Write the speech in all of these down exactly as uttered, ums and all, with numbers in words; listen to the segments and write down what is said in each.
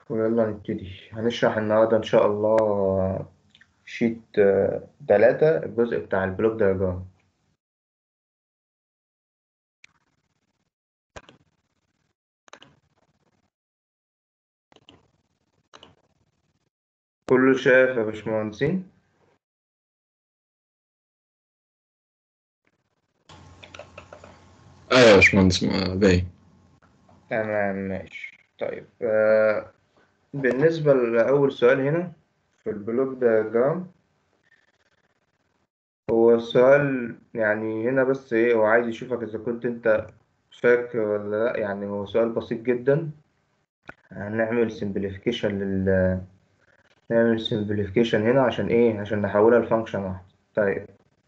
ويلا نبتدي. هنشرح النهاردة إن شاء الله شيت آه، تلاتة، الجزء بتاع البلوك دياجرام. كله شايف يا باشمهندسين؟ ايوه يا باشمهندس ما- باين. تمام ماشي. طيب آه، بالنسبة لأول سؤال هنا في البلوك دياجرام، هو السؤال يعني هنا بس إيه، هو عايز يشوفك إذا كنت أنت فاكر ولا لأ. يعني هو سؤال بسيط جدا. هنعمل سمبليفيكيشن لل نعمل سمبليفيكيشن هنا عشان إيه؟ عشان نحولها لفانكشن واحدة. طيب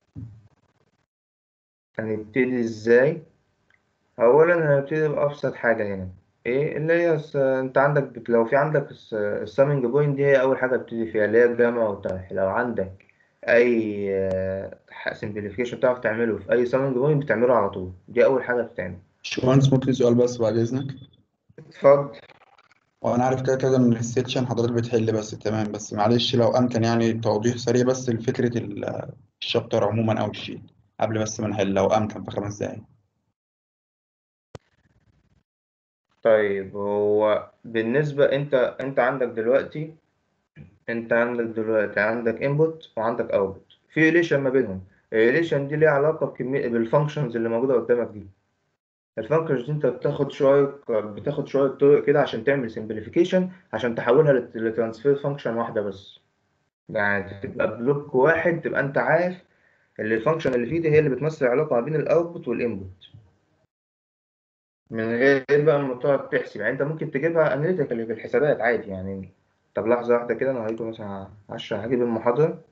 هنبتدي إزاي؟ أولا هنبتدي بأبسط حاجة هنا، إيه اللي هي الس- أنت عندك بت- لو في عندك السامنج بوينت دي، هي أول حاجة بتبتدي فيها اللي هي الجمع والطرح. لو عندك أي سمبليفيكيشن بتعرف تعمله في أي سامنج بوينت بتعمله على طول، دي أول حاجة بتتعمل. باشمهندس ممكن سؤال بس بعد إذنك؟ اتفضل. وأنا عارف كده كده إن السيكشن حضرتك بتحل بس تمام، بس معلش لو أمكن يعني توضيح سريع بس لفكرة ال- الشابتر عموما أو الشيت قبل بس ما نحل لو أمكن في خمس دقايق. طيب هو بالنسبة أنت أنت عندك دلوقتي أنت عندك دلوقتي عندك input وعندك output، في ريليشن ما بينهم. الريليشن دي ليها علاقة بكمية بالفانكشنز اللي موجودة قدامك دي. الفانكشنز دي انت بتاخد شويه بتاخد شويه طرق كده عشان تعمل سمبليفيكيشن، عشان تحولها لت- لترانسفير فانكشن واحده بس. يعني تبقى بلوك واحد، تبقى انت عارف ان الفانكشن اللي فيه دي هي اللي بتمثل العلاقه ما بين الاوتبوت والانبوت، من غير بقى ما تقعد تحسب. يعني انت ممكن تجيبها اناليتيكالي بالحسابات عادي يعني. طب لحظه واحده كده، انا هجيب مثلا عشرة، هجيب المحاضره.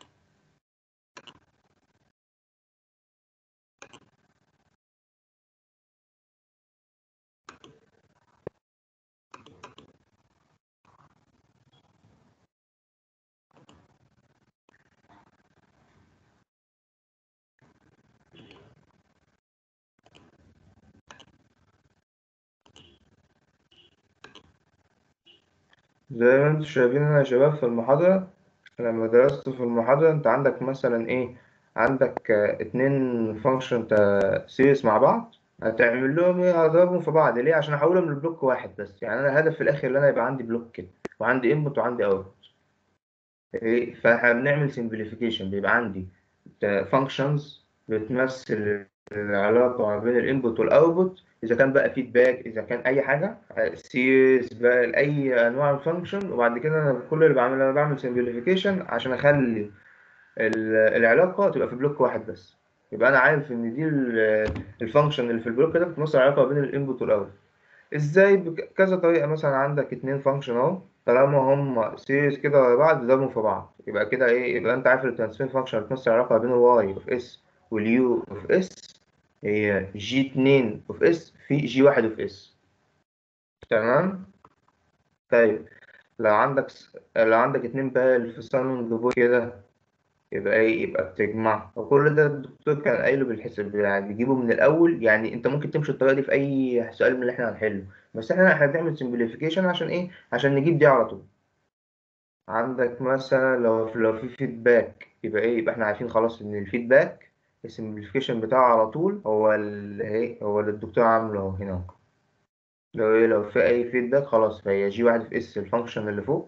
زي ما انتم شايفين هنا يا شباب في المحاضره، لما درست في المحاضرة، أنت عندك مثلا إيه؟ عندك آه، اتنين فانكشن سيريس مع بعض. هتعمل لهم إيه؟ هضربهم في بعض ليه؟ عشان أحولهم لبلوك واحد بس. يعني أنا الهدف في الآخر إن أنا يبقى عندي بلوك كده، وعندي إنبوت وعندي أوت. إيه؟ فإحنا بنعمل سمبليفيكيشن، بيبقى عندي فانكشنز بتمثل العلاقة ما بين الانبوت والاوتبوت، اذا كان بقى فيدباك، اذا كان اي حاجة سيريز بقى لاي انواع الفانكشن. وبعد كده انا كل اللي بعمله انا بعمل سمبليفيكيشن عشان اخلي ال- العلاقة تبقى في بلوك واحد بس. يبقى أنا عارف إن دي الفانكشن اللي في البلوك ده بتمثل العلاقة بين الانبوت والأوت. إزاي؟ بكذا طريقة. مثلا عندك اتنين فانكشن أهو، طالما هم سيريز كده ورا بعض ضربهم في بعض، يبقى كده إيه؟ يبقى أنت عارف الترانسفير فانكشن بتمثل العلاقة بين الواي أوف إس واليو أوف إس هي جي اتنين أوف إس في جي واحد أوف إس. تمام؟ طيب لو عندك لو عندك اتنين بقى في سامونج بوي كده، يبقى ايه؟ يبقى بتجمع. وكل ده الدكتور كان قايله بالحساب، يعني بيجيبه من الاول. يعني انت ممكن تمشي الطريقه دي في اي سؤال من اللي احنا هنحله، بس احنا احنا بنعمل سمبليفيكيشن عشان ايه؟ عشان نجيب دي على طول. عندك مثلا لو لو في فيدباك، يبقى ايه؟ يبقى احنا عارفين خلاص ان الفيدباك السمبليفيكيشن بتاعه على طول هو ال ايه هو اللي الدكتور عامله اهو هنا. لو ايه؟ لو في اي فيدباك خلاص، فهي جي واحد في اس الفانكشن اللي فوق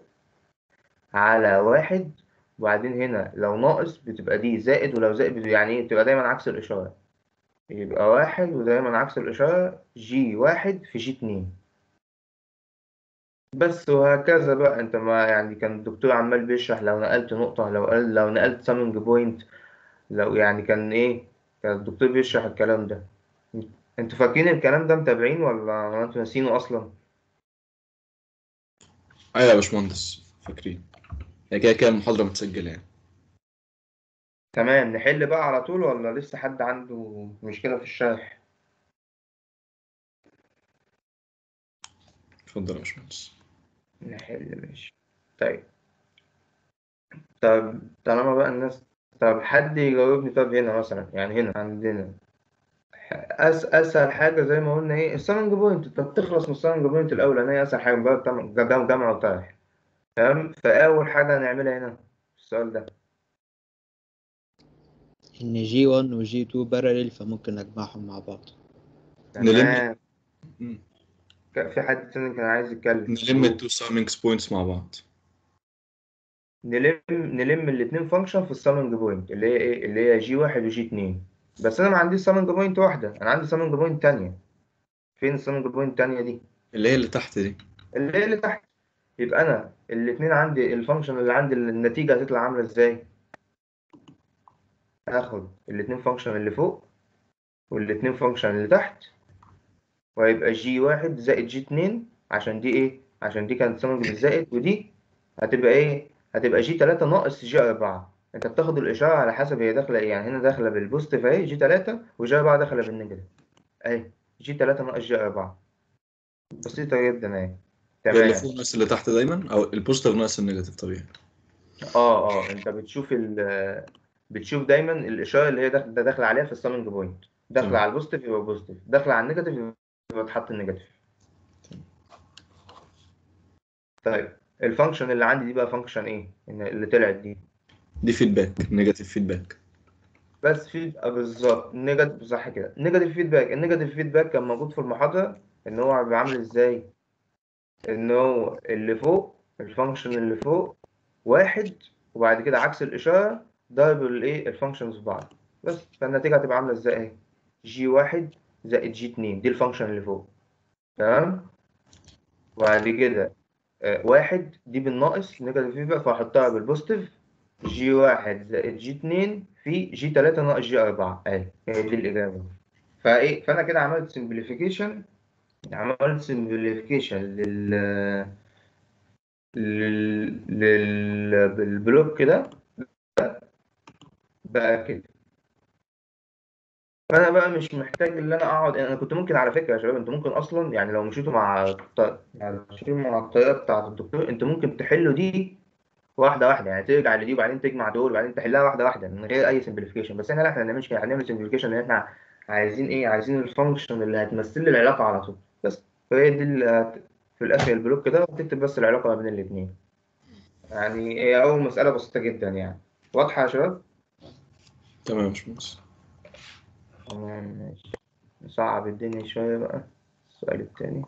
على واحد. وبعدين هنا لو ناقص بتبقى دي زائد، ولو زائد بتبقى يعني ايه؟ بتبقى دايما عكس الإشارة. يبقى واحد ودايما عكس الإشارة، جي واحد في جي اتنين. بس وهكذا بقى. انت ما يعني كان الدكتور عمال بيشرح لو نقلت نقطة، لو قال لو نقلت سامنج بوينت، لو يعني كان ايه، كان الدكتور بيشرح الكلام ده. انتوا فاكرين الكلام ده؟ متابعين ولا انتوا ناسينه اصلا؟ ايوه يا باشمهندس فاكرين، هي كده كده المحاضرة متسجلة يعني. تمام. نحل بقى على طول ولا لسه حد عنده مشكلة في الشرح؟ اتفضل يا باشمهندس. نحل ماشي. طيب. طب طالما بقى الناس، طب حد يجاوبني. طب هنا مثلا، يعني هنا عندنا أس اسهل حاجه زي ما قلنا ايه السامنج بوينت. انت بتخلص من السامنج بوينت الاول لان هي اسهل حاجه بقى جمع جمع وطرح. تمام. فاول حاجه هنعملها هنا في السؤال ده ان جي واحد وجي اتنين باراليل فممكن اجمعهم مع بعض. نلم تمام. مم. ك- في حد تاني كان عايز يتكلم. نلم التو سامينج بوينتس مع بعض. نلم نلم الاثنين فانكشن في السامنج بوينت اللي هي ايه اللي هي جي واحد وجي اتنين. بس انا ما عنديش سامنج بوينت واحده، انا عندي سامنج بوينت تانية. فين السامنج بوينت التانية دي؟ اللي هي اللي تحت دي. اللي هي اللي تحت. يبقى انا الاثنين عندي الفانكشن اللي عندي النتيجه هتطلع عامله ازاي؟ هاخد الاثنين فانكشن اللي فوق والاثنين فانكشن اللي تحت، وهيبقى جي واحد زائد جي اتنين عشان دي ايه عشان دي كانت سامنج بالزائد، ودي هتبقى ايه هتبقى جي تلاتة ناقص جي أربعة. انت بتاخد الاشاره على حسب هي داخله ايه. يعني هنا داخله بالبوزيتيف اهي جي تلاتة، وجي أربعة داخله بالنيجاتيف اهي جي تلاتة ناقص جي أربعة. بسيطه جدا اهي. هي اللي تمام. فوق ناقص اللي تحت دايما، او البوزيتيف ناقص النيجاتيف طبيعي. اه اه انت بتشوف ال بتشوف دايما الاشاره اللي هي داخل- ده داخله عليها في السامنج بوينت. داخله تمام. على البوزيتيف يبقى بوزيتيف، داخله على النيجاتيف يبقى تحط النيجاتيف. طيب الفانكشن اللي عندي دي بقى فانكشن ايه إن اللي طلعت دي؟ دي فيدباك، نيجاتيف فيدباك. بس في آه بالظبط نيجاتيف، صح كده. نيجاتيف فيدباك. النيجاتيف فيدباك كان موجود في المحاضره ان هو بيبقى عامل ازاي؟ ان هو اللي فوق الفانكشن اللي فوق واحد، وبعد كده عكس الاشاره ضرب الايه الفانكشنز في بعض بس. فالنتيجه هتبقى عامله ازاي اهي جي واحد زائد جي اتنين. دي الفانكشن اللي فوق. تمام. وبعد كده آه، واحد دي بالناقص نيجاتيف فيدباك فهحطها بالبوزيتيف جي واحد زائد جي اتنين في جي تلاتة ناقص جي أربعة اهي هي دي الإجابة. فإيه فأنا كده عملت سمبليفيكيشن عملت سمبليفيكيشن لل لل لل بالبلوك كده بقى كده. فأنا بقى مش محتاج إن أنا أقعد. أنا كنت ممكن على فكرة يا شباب أنتوا ممكن أصلا يعني لو مشيتوا مع الط- يعني لو مشيتوا مع الطريقة بتاعة الدكتور أنتوا ممكن تحلوا دي واحده واحده. يعني ترجع لدي وبعدين تجمع دول وبعدين تحلها واحده واحده من غير اي سمبليفيكيشن. بس احنا لا احنا ما بنعملش كده. هنعمل سمبليفيكيشن لان احنا عايزين ايه عايزين الفانكشن اللي هتمثل لي العلاقه على طول بس. فهي دي اللي هت- في الاخر البلوك كده وتكتب بس العلاقه ما بين الاثنين. يعني هي اول مساله بسيطه جدا يعني. واضحه يا شباب؟ تمام يا باشمهندس. تمام ماشي. نصعب الدنيا شويه بقى. السؤال التاني.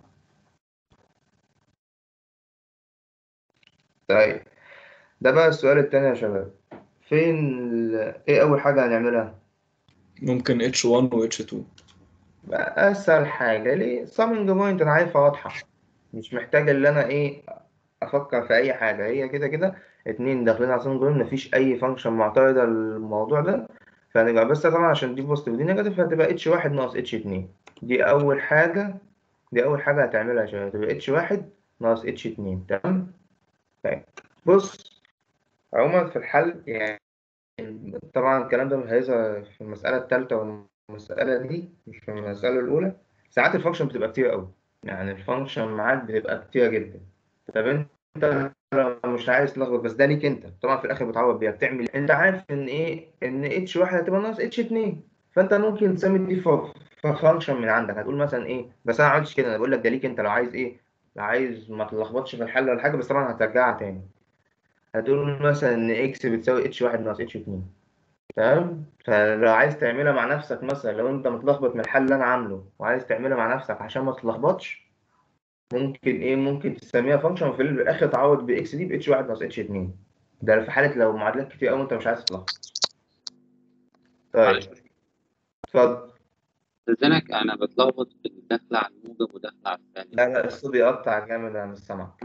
طيب ده بقى السؤال التاني يا شباب. فين ال... ايه اول حاجه هنعملها؟ ممكن اتش واحد و اتش اتنين. بقى اسهل حاجه ليه سامنج بوينت انا عارفها واضحه. مش محتاج ان انا ايه افكر في اي حاجه. هي كده كده اتنين داخلين على سامنج بوينت مفيش اي فانكشن معترضه للموضوع ده. فهنبقى بس طبعا عشان دي بوزيتيف ودي نيجاتيف هتبقى اتش واحد ناقص اتش اتنين. دي اول حاجه دي اول حاجه هتعملها يا شباب. هتبقى اتش واحد ناقص اتش اتنين. تمام. طيب بص عموما في الحل يعني طبعا الكلام ده هيظهر في المسألة الثالثة والمسألة دي مش في المسألة الأولى. ساعات الفانكشن بتبقى كتير أوي. يعني الفانكشن معاك بتبقى كتير جدا. طب أنت لو مش عايز تلخبط بس ده ليك أنت طبعا في الآخر بتعوض بيها بتعمل إيه؟ أنت عارف إن إيه إن اتش واحد هتبقى ناقص اتش اتنين. فأنت ممكن تسمي دي فانكشن من عندك. هتقول مثلا إيه بس أنا ما عملتش كده. أنا بقول لك ده ليك أنت لو عايز إيه لو عايز ما تلخبطش في الحل ولا حاجة. بس طبعا هترجعها تاني. هتقول مثلا إن إكس بتساوي اتش واحد ناقص اتش اتنين. تمام. فلو عايز تعملها مع نفسك مثلا لو انت متلخبط من الحل اللي انا عامله وعايز تعملها مع نفسك عشان ما تتلخبطش ممكن ايه ممكن تسميها فانكشن وفي الاخر تعوض باكس دي باتش واحد ناقص اتش اتنين. ده في حاله لو معادلات كتير قوي انت مش عايز تتلخبط. طيب معلش اتفضل. استاذنك انا بتلخبط في الداخله على الموجب وداخله على السالب. لا لا الصوت بيقطع جامد انا مش سامعك.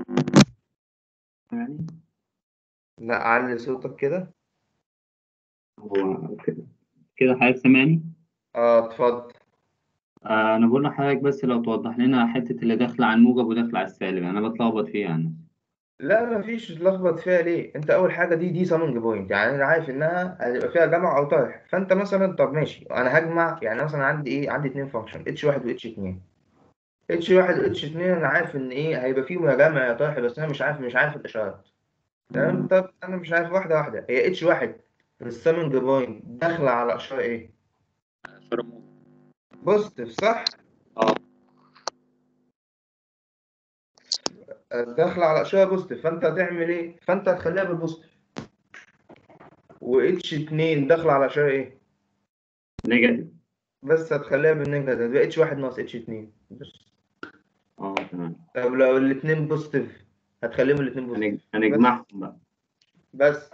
يعني لا علي صوتك كده. هو كده كده حضرتك سامعني؟ اه اتفضل. آه انا بقول لحضرتك بس لو توضح لنا حته اللي داخله على الموجب وداخله على السالب انا بتلخبط فيها يعني. لا مفيش تلخبط فيها ليه. انت اول حاجه دي دي سامنج بوينت. يعني انا عارف انها هيبقى فيها جمع او طرح. فانت مثلا طب ماشي انا هجمع. يعني مثلا عندي ايه عندي اتنين فانكشن اتش واحد واتش اتنين. اتش واحد واتش اتنين انا عارف ان ايه هيبقى فيهم يا جمع يا طرح. بس انا مش عارف مش عارف الاشارات. تمام. طب انا مش عارف واحده واحده. هي اتش واحد في السامنج بوينت داخله على اشاره ايه؟ اشاره موجب. بوزيتيف صح؟ اه داخله على اشاره بوزيتيف، فانت هتعمل ايه؟ فانت هتخليها بالبوزيتيف. و اتش اتنين داخله على اشاره ايه؟ نيجاتيف. بس هتخليها بالنيجاتيف، يبقى اتش واحد ناقص اتش اتنين بس. اه تمام. طب لو الاثنين بوزيتيف هتخليهم الاثنين بوزيتيف هنج- بس. هنجمعهم بقى. بس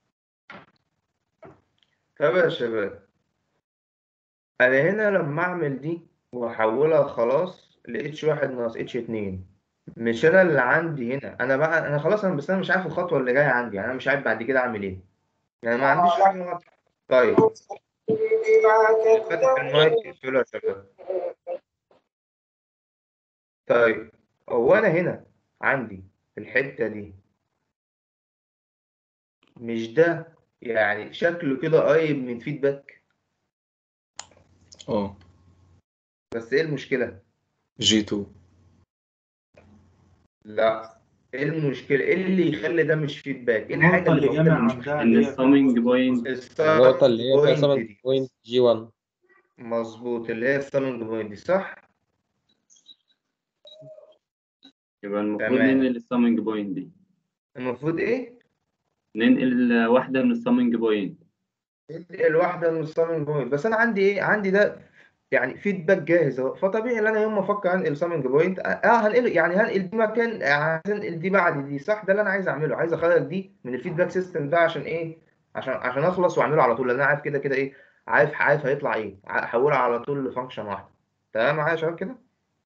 طب يا شباب، انا هنا لما اعمل دي واحولها خلاص ل اتش واحد ناقص اتش اتنين، مش انا اللي عندي هنا، انا بقى انا خلاص، انا بس انا مش عارف الخطوه اللي جايه عندي، يعني انا مش عارف بعد كده اعمل ايه، يعني ما عنديش حاجه واضحه. طيب فاتح المايك اقفله يا شباب. طيب هو انا هنا عندي في الحته دي، مش ده يعني شكله كده قريب من فيدباك؟ اه بس ايه المشكله؟ جي تو. لا، ايه المشكله؟ ايه اللي يخلي ده مش فيدباك؟ ايه الحاجه النقطة اللي اللي موجوده جامع اللي مش عندها ان اللي هي فيها السامينج بوزيتيف بوينت. بوزيتيف. النقطة الستارت اللي هي فيها بوينت سبعة دي؟ بوينت جي واحد. مظبوط، اللي هي السالونج بوينت دي صح. يبقى المفروض تمام، ننقل السامينج بوينت دي، المفروض ايه؟ ننقل واحدة من السامينج بوينت. الواحده من السالونج بوينت، بس انا عندي ايه؟ عندي ده يعني فيدباك جاهز اهو، فطبيعي ان انا يوم ما افكر انقل سامنج بوينت اه هنقل، يعني هنقل دي مكان، هنقل دي بعد دي صح. ده اللي انا عايز اعمله، عايز اخرج دي من الفيدباك سيستم ده عشان ايه؟ عشان عشان اخلص واعمله على طول، لان انا عارف كده كده ايه، عارف عارف هيطلع ايه، احولها على طول لفانكشن واحده. تمام معايا يا شباب كده؟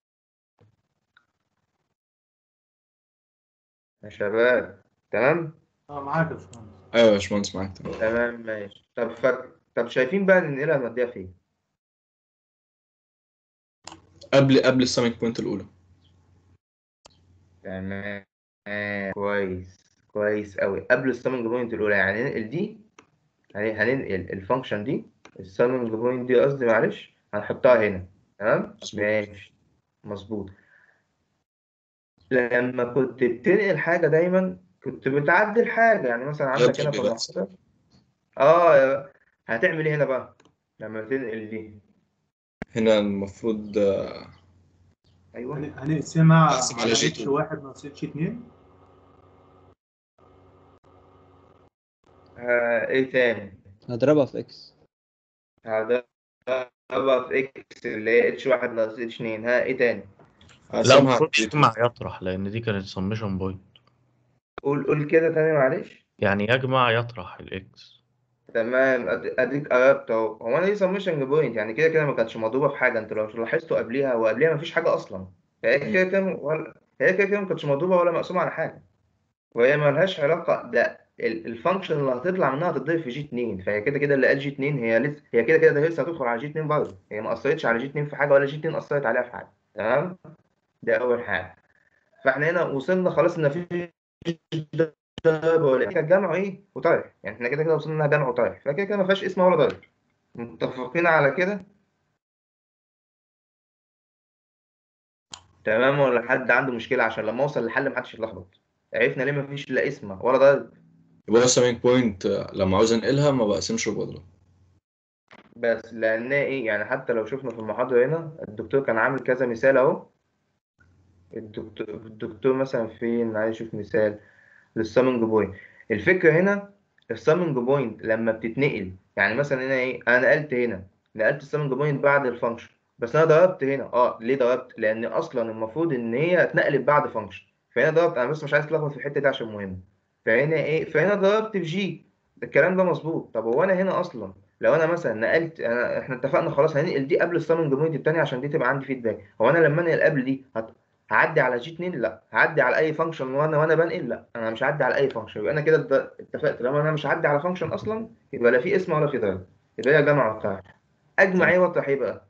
يا شباب تمام. اه معاك يا باشمهندس. ايوه يا باشمهندس معاك تمام. تمام ماشي. طب فك... طب شايفين بقى ننقلها نوديها فين؟ قبل قبل السامينج بوينت الاولى. تمام كويس كويس قوي، قبل السامنج بوينت الاولى، يعني ننقل دي، هن- هننقل الفانكشن دي، السامنج بوينت دي قصدي، معلش هنحطها هنا. تمام مظبوط. ماشي مظبوط. لما كنت بتنقل حاجة دايما كنت بتعدل حاجة، يعني مثلا عندك هنا يضرب في يبقى أحسن. المحاضرة اه، هتعمل ايه هنا بقى لما تنقل دي؟ هنا المفروض آه، ايوه هن- هنقسمها اقسم على على جي اتش تو. واحد ناقص اتش اتنين. آه ايه تاني؟ هضربها في اكس. هضربها في اكس اللي هي اتش واحد ناقص اتش اتنين، ها ايه تاني؟ لا اقسمها على المفروض جي تو. يجمع يطرح لأن دي كانت سميشن بوينت. قول قول كده تاني معلش. يعني يجمع يطرح الإكس. تمام أد- اديك قربت اهو. هو انا دي سمشن بوينت، يعني كده كده ما كانتش مضروبه في حاجه، انت لو لاحظتوا قبليها وقبليها ما فيش حاجه اصلا، هي كده كده ولا هي كده كده ما كانتش مضروبه ولا مقسومه على حاجه، وهي ما لهاش علاقه، ده الفانكشن اللي هتطلع منها هتضيف في جي اتنين، فهي كده كده اللي قال جي اتنين هي لسه، هي كده كده ده لسه هتدخل على جي اتنين برضه، هي ما اثرتش على جي اتنين في حاجه ولا جي اتنين اثرت عليها في حاجه. تمام، ده اول حاجه. فاحنا هنا وصلنا خلاص ان في كان جمع ايه وطرح، يعني احنا كده كده وصلنا انها جمع وطرح، فكده كده ما فيهاش اسم ولا ضرب. متفقين على كده؟ تمام ولا حد عنده مشكلة؟ عشان لما اوصل للحل محدش يتلخبط. عرفنا ليه مفيش لا اسم ولا ضرب؟ يبقى السامينج بوينت لما عاوز انقلها ما بقسمش وبضرب. بس لان ايه، يعني حتى لو شفنا في المحاضرة هنا الدكتور كان عامل كذا مثال اهو. الدكتور الدكتور مثلا فين، عايز اشوف مثال للسامنج بوينت. الفكرة هنا السامنج بوينت لما بتتنقل، يعني مثلا هنا ايه، انا نقلت هنا، نقلت السامنج بوينت بعد الفانكشن، بس انا ضربت هنا. اه ليه ضربت؟ لان اصلا المفروض ان هي اتنقلت بعد فانكشن، فهنا ضربت، انا بس مش عايز اتلخبط في الحتة دي عشان مهم. فهنا ايه، فهنا ضربت في جي، الكلام ده مظبوط. طب هو انا هنا اصلا لو انا مثلا نقلت، أنا احنا اتفقنا خلاص هننقل دي قبل السامنج بوينت التانية عشان دي تبقى عندي فيدباك. هو انا لما انقل قبل دي هعدي على جي اتنين؟ لا. هعدي على اي فانكشن وانا وانا بنقل؟ لا، انا مش هعدي على اي فانكشن. يبقى انا كده ات- اتفقت لما انا مش هعدي على فانكشن اصلا، يبقى لا في اسم ولا في ضرب، يبقى هي جمع وطرح. اجمع تمام. ايه واطرح ايه بقى؟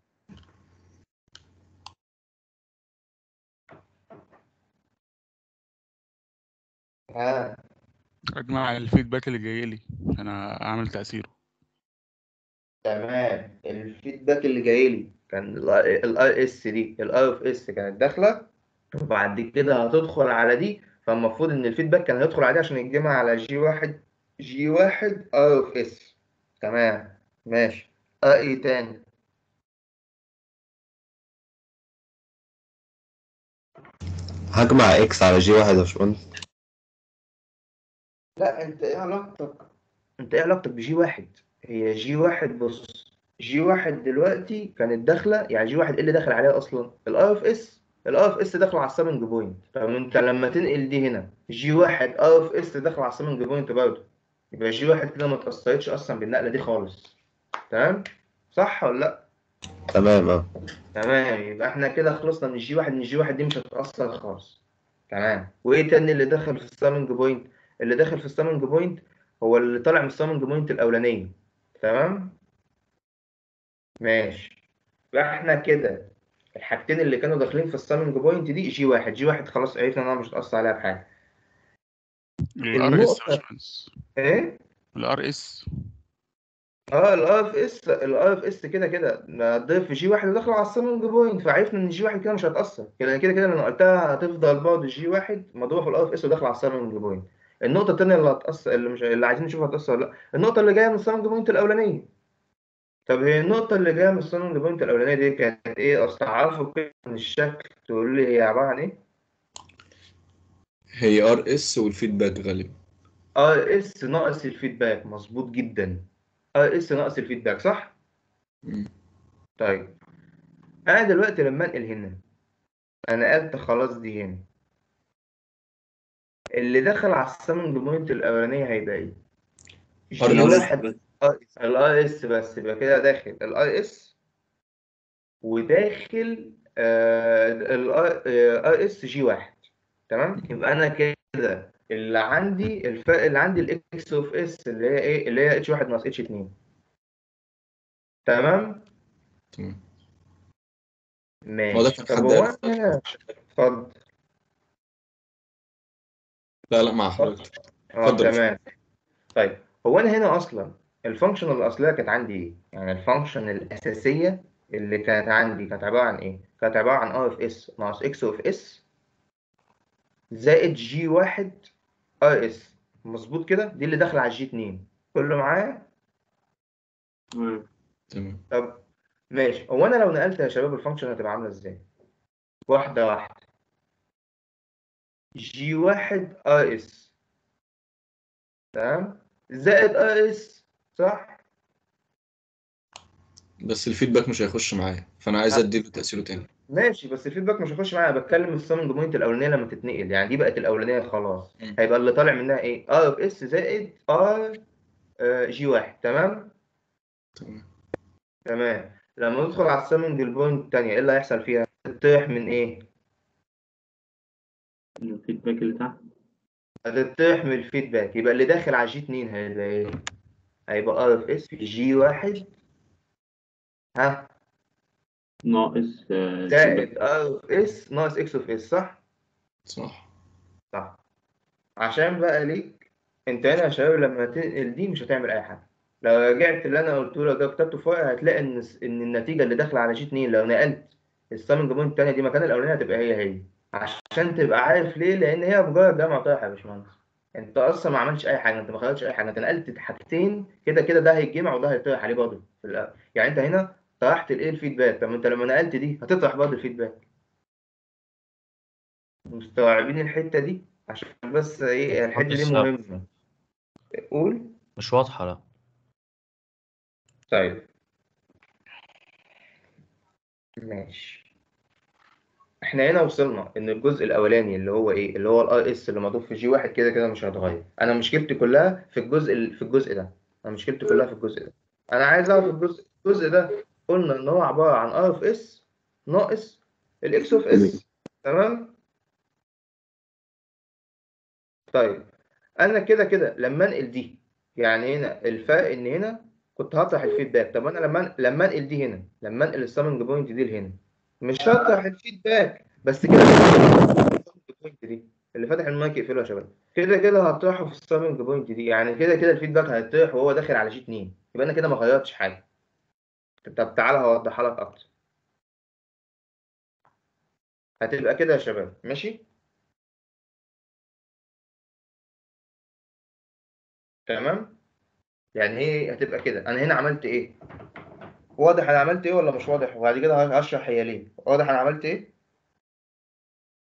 ها. اجمع الفيدباك اللي جاي لي انا اعمل تأثيره. تمام، الفيدباك اللي جاي لي كان الار اس دي، الار اوف اس كانت داخله، وبعد كده هتدخل على دي، فالمفروض ان الفيدباك كان هيدخل على دي عشان يتجمع على جي واحد، جي واحد ار اوف اس. تمام ماشي. اه ايه تاني؟ هجمع اكس على جي واحد يا باشمهندس. لا انت ايه علاقتك انت ايه علاقتك بجي واحد؟ هي جي واحد بص، جي واحد دلوقتي كانت داخله، يعني جي واحد ايه اللي داخل عليها اصلا؟ الاي اف اس. الاي اف اس داخله على السامنج بوينت. طب انت لما تنقل دي هنا جي واحد اي اف اس داخله على السامنج بوينت برضه، يبقى جي واحد كده ما اتأثرتش اصلا بالنقله دي خالص. تمام؟ صح ولا لا؟ تمام اه. تمام، يبقى احنا كده خلصنا من الجي واحد، ان الجي واحد دي مش هتتأثر خالص. تمام. وايه تاني اللي داخل في السامنج بوينت؟ اللي داخل في السامنج بوينت هو اللي طالع من السامنج بوينت الاولانيه. تمام. ماشي. يبقى احنا كده الحاجتين اللي كانوا داخلين في السامنج بوينت دي جي واحد، جي واحد خلاص عرفنا انها مش هتأثر عليها بحاجه. الار اس يا النقطه باشمهندس، ايه؟ الار اس. اه الاي اف اس، الاي اف اس كده كده ضيف جي واحد وداخل على السامنج بوينت، فعرفنا ان جي واحد كده مش هتأثر كده كده كده لو قلتها هتفضل برضه جي واحد مضروبه في الاي اف اس وداخل على السامنج بوينت. النقطه الثانيه اللي هتأثر، اللي مش اللي عايزين نشوفها هتأثر ولا لا، النقطه اللي جايه من السامنج بوينت الاولانيه. طب هي النقطه اللي جايه من السامنج بوينت الاولانيه دي كانت ايه اصلا؟ عارفه كده من الشكل تقول لي هي عباره عن ايه؟ هي ار اس والفيدباك غالبا. ار اس ناقص الفيدباك، مظبوط جدا. ار اس ناقص الفيدباك صح. مم. طيب انا دلوقتي لما انقل هنا، انا نقلت خلاص دي هنا، اللي دخل على السامنج بوينت الاولانيه هيبقى ايه؟ ار جي اس. واحد الاي اس بس، يبقى كده داخل الاي اس وداخل الاي اس جي واحد. تمام. يبقى انا كده اللي عندي الفرق اللي عندي الاكس اوف اس اللي هي ايه؟ اللي هي اتش واحد ناقص اتش اتنين. تمام. تمام. هو ده ماشي. كان طب حد هو قال؟ أنا هنا اتفضل. لا لا، مع اتفضل. حضرتك. اه اتفضل يا باشمهندس. تمام. طيب هو انا هنا اصلا الفانكشن الاصليه كانت عندي ايه؟ يعني الفانكشن الاساسيه اللي كانت عندي كانت عباره عن ايه؟ كانت عباره عن ار اف اس ناقص اكس اوف اس زائد جي واحد ار اس. مظبوط كده؟ دي اللي داخله على الجي اتنين. كله معايا؟ تمام. تمام. طب ماشي. هو انا لو نقلت يا شباب الفانكشن هتبقى عامله ازاي؟ واحده واحده. جي واحد ار اس تمام زائد ار اس صح؟ بس الفيدباك مش هيخش معايا، فانا عايز ه- اديله تأثيره تاني. ماشي، بس الفيدباك مش هيخش معايا. بتكلم السامنج بوينت الاولانيه لما تتنقل، يعني دي بقت الاولانيه خلاص، مم. هيبقى اللي طالع منها ايه؟ ار اف اس زائد ار جي واحد. تمام. تمام. تمام. لما ندخل على السامنج البوينت الثانيه ايه اللي هيحصل فيها؟ تطيح من ايه؟ الفيدباك اللي تحت هتطيح من الفيدباك. يبقى اللي داخل على جي اتنين هيبقى ايه؟ هيبقى ار اف اس في جي واحد ها ناقص آه، الفيدباك. زائد ار اف اس ناقص اكس اوف اس صح؟ صح. صح. عشان بقى ليك انت هنا يا شباب لما تنقل دي مش هتعمل اي حاجه. لو رجعت اللي انا قلته لك ده كتبته فوق هتلاقي ان ان النتيجه اللي داخله على جي اتنين لو نقلت السامنج بوينت الثانيه دي مكان الاولانيه هتبقى هي هي. عشان تبقى عارف ليه، لان هي مجرد جمع طرح يا باشمهندس. انت اصلا ما عملتش اي حاجه، انت ما خرجتش اي حاجه، انت نقلت حاجتين كده كده، ده هيتجمع وده هيطرح عليه برضه في الأول. يعني انت هنا طرحت الايه؟ الفيدباك. طب ما انت لما نقلت دي هتطرح برضه الفيدباك. مستوعبين الحته دي؟ عشان بس ايه الحته دي مهندس مهمه. قول. مش واضحة لا. طيب ماشي. احنا هنا وصلنا ان الجزء الاولاني اللي هو ايه؟ اللي هو الاي اس اللي مضروب في جي واحد كده كده مش هيتغير. انا مشكلتي كلها في الجزء ال- في الجزء ده. انا مشكلتي كلها في الجزء ده. انا عايز اعرف الجزء الجزء ده. قلنا ان هو عباره عن ار اف اس ناقص الاكس اوف اس. تمام. طيب انا كده كده لما انقل دي، يعني هنا الفرق ان هنا كنت هطرح الفيدباك. طب انا لما لما انقل دي هنا، لما انقل السامنج بوينت دي لهنا مش هطرح الفيدباك بس كده السامنج بوينت دي اللي فاتح المايك يقفله يا شباب. كده كده هطرحه في السامنج بوينت دي، يعني كده كده الفيدباك هيطرح وهو داخل على جي اتنين. يبقى انا كده ما غيرتش حاجه. طب تعالى هوضحها لك اكتر. هتبقى كده يا شباب ماشي. تمام. يعني ايه هتبقى كده؟ انا هنا عملت ايه؟ واضح انا عملت ايه ولا مش واضح؟ وبعد كده هشرح هي ليه. واضح انا عملت ايه؟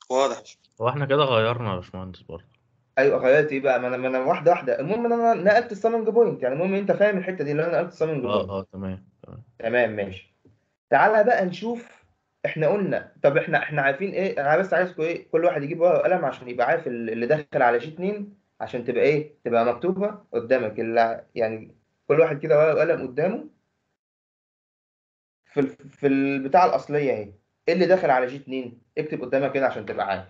واضح. هو احنا كده غيرنا يا باشمهندس برضه. ايوه غيرت ايه بقى؟ ما انا ما انا واحده واحده. المهم ان انا نقلت السامنج بوينت، يعني المهم انت فاهم الحته دي اللي انا نقلت السامنج بوينت. اه اه تمام تمام. تمام ماشي. تعالى بقى نشوف. احنا قلنا طب احنا احنا عارفين ايه. انا بس عايزكم ايه، كل واحد يجيب ورقه وقلم عشان يبقى عارف ال- اللي داخل على جي اتنين، عشان تبقى ايه، تبقى مكتوبه قدامك اللي يعني كل واحد كده ورقه وقلم قدامه في ال... في البتاع الاصليه اهي. ايه اللي داخل على جي اتنين؟ اكتب قدامك كده عشان تبقى عارف.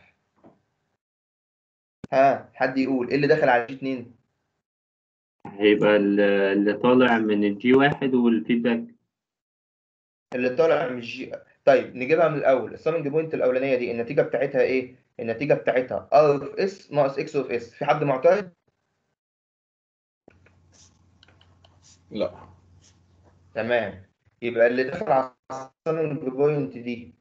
ها حد يقول ايه اللي داخل على جي اتنين؟ هيبقى ال- اللي طالع من الجي واحد والفيدباك. اللي طالع من الجي. طيب نجيبها من الاول. السامنج بوينت الاولانيه دي النتيجه بتاعتها ايه؟ النتيجه بتاعتها ار اوف اس ناقص اكس اوف اس. في حد معترض؟ لا. تمام. يبقى اللي داخل على السامنج بوينت دي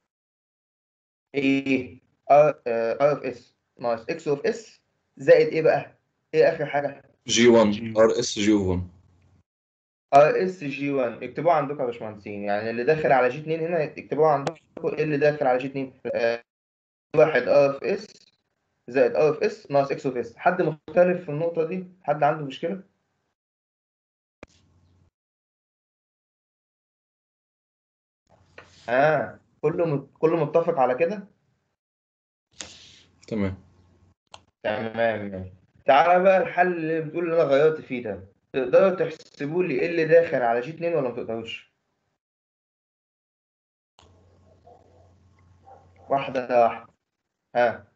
ايه؟ ار اوف اس ناقص اكس اوف اس زائد ايه بقى؟ ايه اخر حاجه؟ جي واحد جي. ار اس جي واحد. ار اس جي واحد. اكتبوها عندكم يا باشمهندسين، يعني اللي داخل على جي اتنين هنا اكتبوها عندكم. ايه اللي داخل على جي اتنين؟ آه، واحد ار اوف اس زائد ار اوف اس ناقص اكس اوف اس. حد مختلف في النقطه دي؟ حد عنده مشكله؟ اه كله مت- كله متفق على كده؟ تمام. تمام ماشي. تعالى بقى الحل اللي بتقول اللي انا غيرت فيه ده. تقدروا تحسبوا لي ايه اللي داخل على جي اتنين ولا ما تقدروش؟ واحده واحده. ها.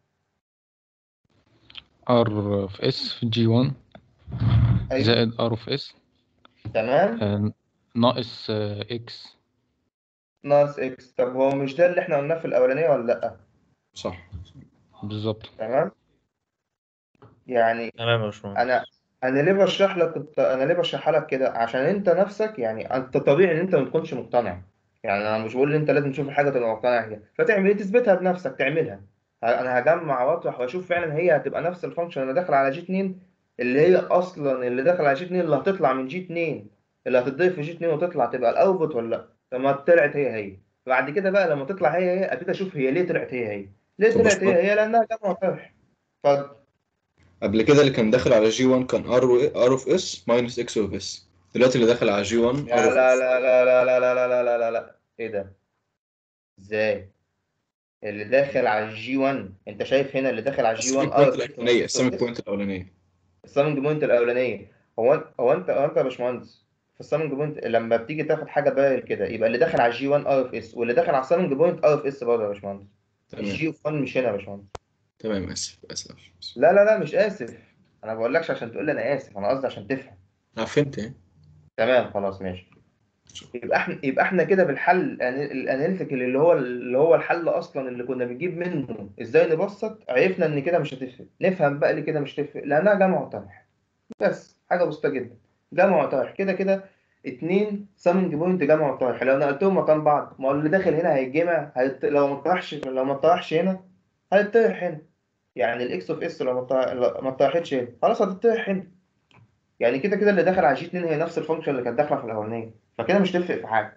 ار في اس في جي واحد ايوه زائد ار في اس تمام ناقص اكس. ناقص اكس. طب هو مش ده اللي احنا قلناه في الاولانيه ولا لا؟ صح. بالظبط. تمام. يعني تمام يا باشمهندس. انا انا ليه بشرح لك الط- انا ليه بشرحها لك كده؟ عشان انت نفسك يعني انت طبيعي ان انت ما تكونش مقتنع. يعني انا مش بقول ان انت لازم تشوف الحاجه تبقى مقتنع بيها، فتعمل ايه؟ تثبتها بنفسك، تعملها. ه- انا هجمع واطرح واشوف فعلا هي هتبقى نفس الفانكشن اللي داخل على جي اتنين، اللي هي اصلا اللي داخل على جي اتنين اللي هتطلع من جي اتنين، اللي هتضيف في جي اتنين وتطلع تبقى الاوتبوت ولا لا. لما طلعت هي هي، بعد كده بقى لما تطلع هي هي ابتدي اشوف هي ليه طلعت هي هي. ليه طب طلعت هي باشمهندس، هي؟ لانها جمع وطرح. اتفضل. قبل كده اللي كان داخل على جي واحد كان ار ار اوف اس ماينس اكس اوف اس. دلوقتي اللي داخل على جي واحد ار لا اوف لا اس. لا لا لا لا لا لا لا لا لا لا. ايه ده؟ ازاي؟ اللي داخل على الجي واحد انت شايف هنا اللي داخل على الجي واحد السامك بوينت ار في اس الاولانيه السامك بوينت الاولانيه. السامنج بوينت الاولانيه. هو انت هو انت هو انت يا باشمهندس في السامنج بوينت لما بتيجي تاخد حاجه بقى كده يبقى اللي داخل على الجي واحد ار في اس واللي داخل على السامنج بوينت ار في اس برضه يا باشمهندس. تمام الجي واحد مش هنا يا باشمهندس. تمام. اسف اسف. لا لا لا مش اسف. انا ما بقولكش عشان تقول لي انا اسف، انا قصدي عشان تفهم. انا فهمت يعني. تمام خلاص ماشي. يبقى احنا يبقى احنا كده بالحل الاناليتيكال اللي هو اللي هو الحل اصلا اللي كنا بنجيب منه ازاي نبسط، عرفنا ان كده مش هتفرق. نفهم بقى ليه كده مش هتفرق، لانها جمع وطرح. بس حاجه بسيطه جدا. جمع وطرح كده كده. اتنين سامنج بوينت جمع وطرح لو نقلتهم مكان بعض، ما هو اللي داخل هنا هيتجمع هيت... لو ما طرحش لو ما طرحش هنا هيتطرح هنا. يعني الاكس اوف اس لو ما طرح- لو ما طرحتش هنا خلاص هتطرح هنا. يعني كده كده اللي داخل على جي اتنين هي نفس الفانكشن اللي كانت داخله في الاولانيه، فكده مش تفرق في حاجه.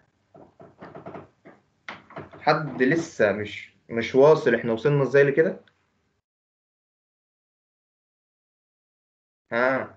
حد لسه مش مش واصل احنا وصلنا ازاي لكده؟ ها.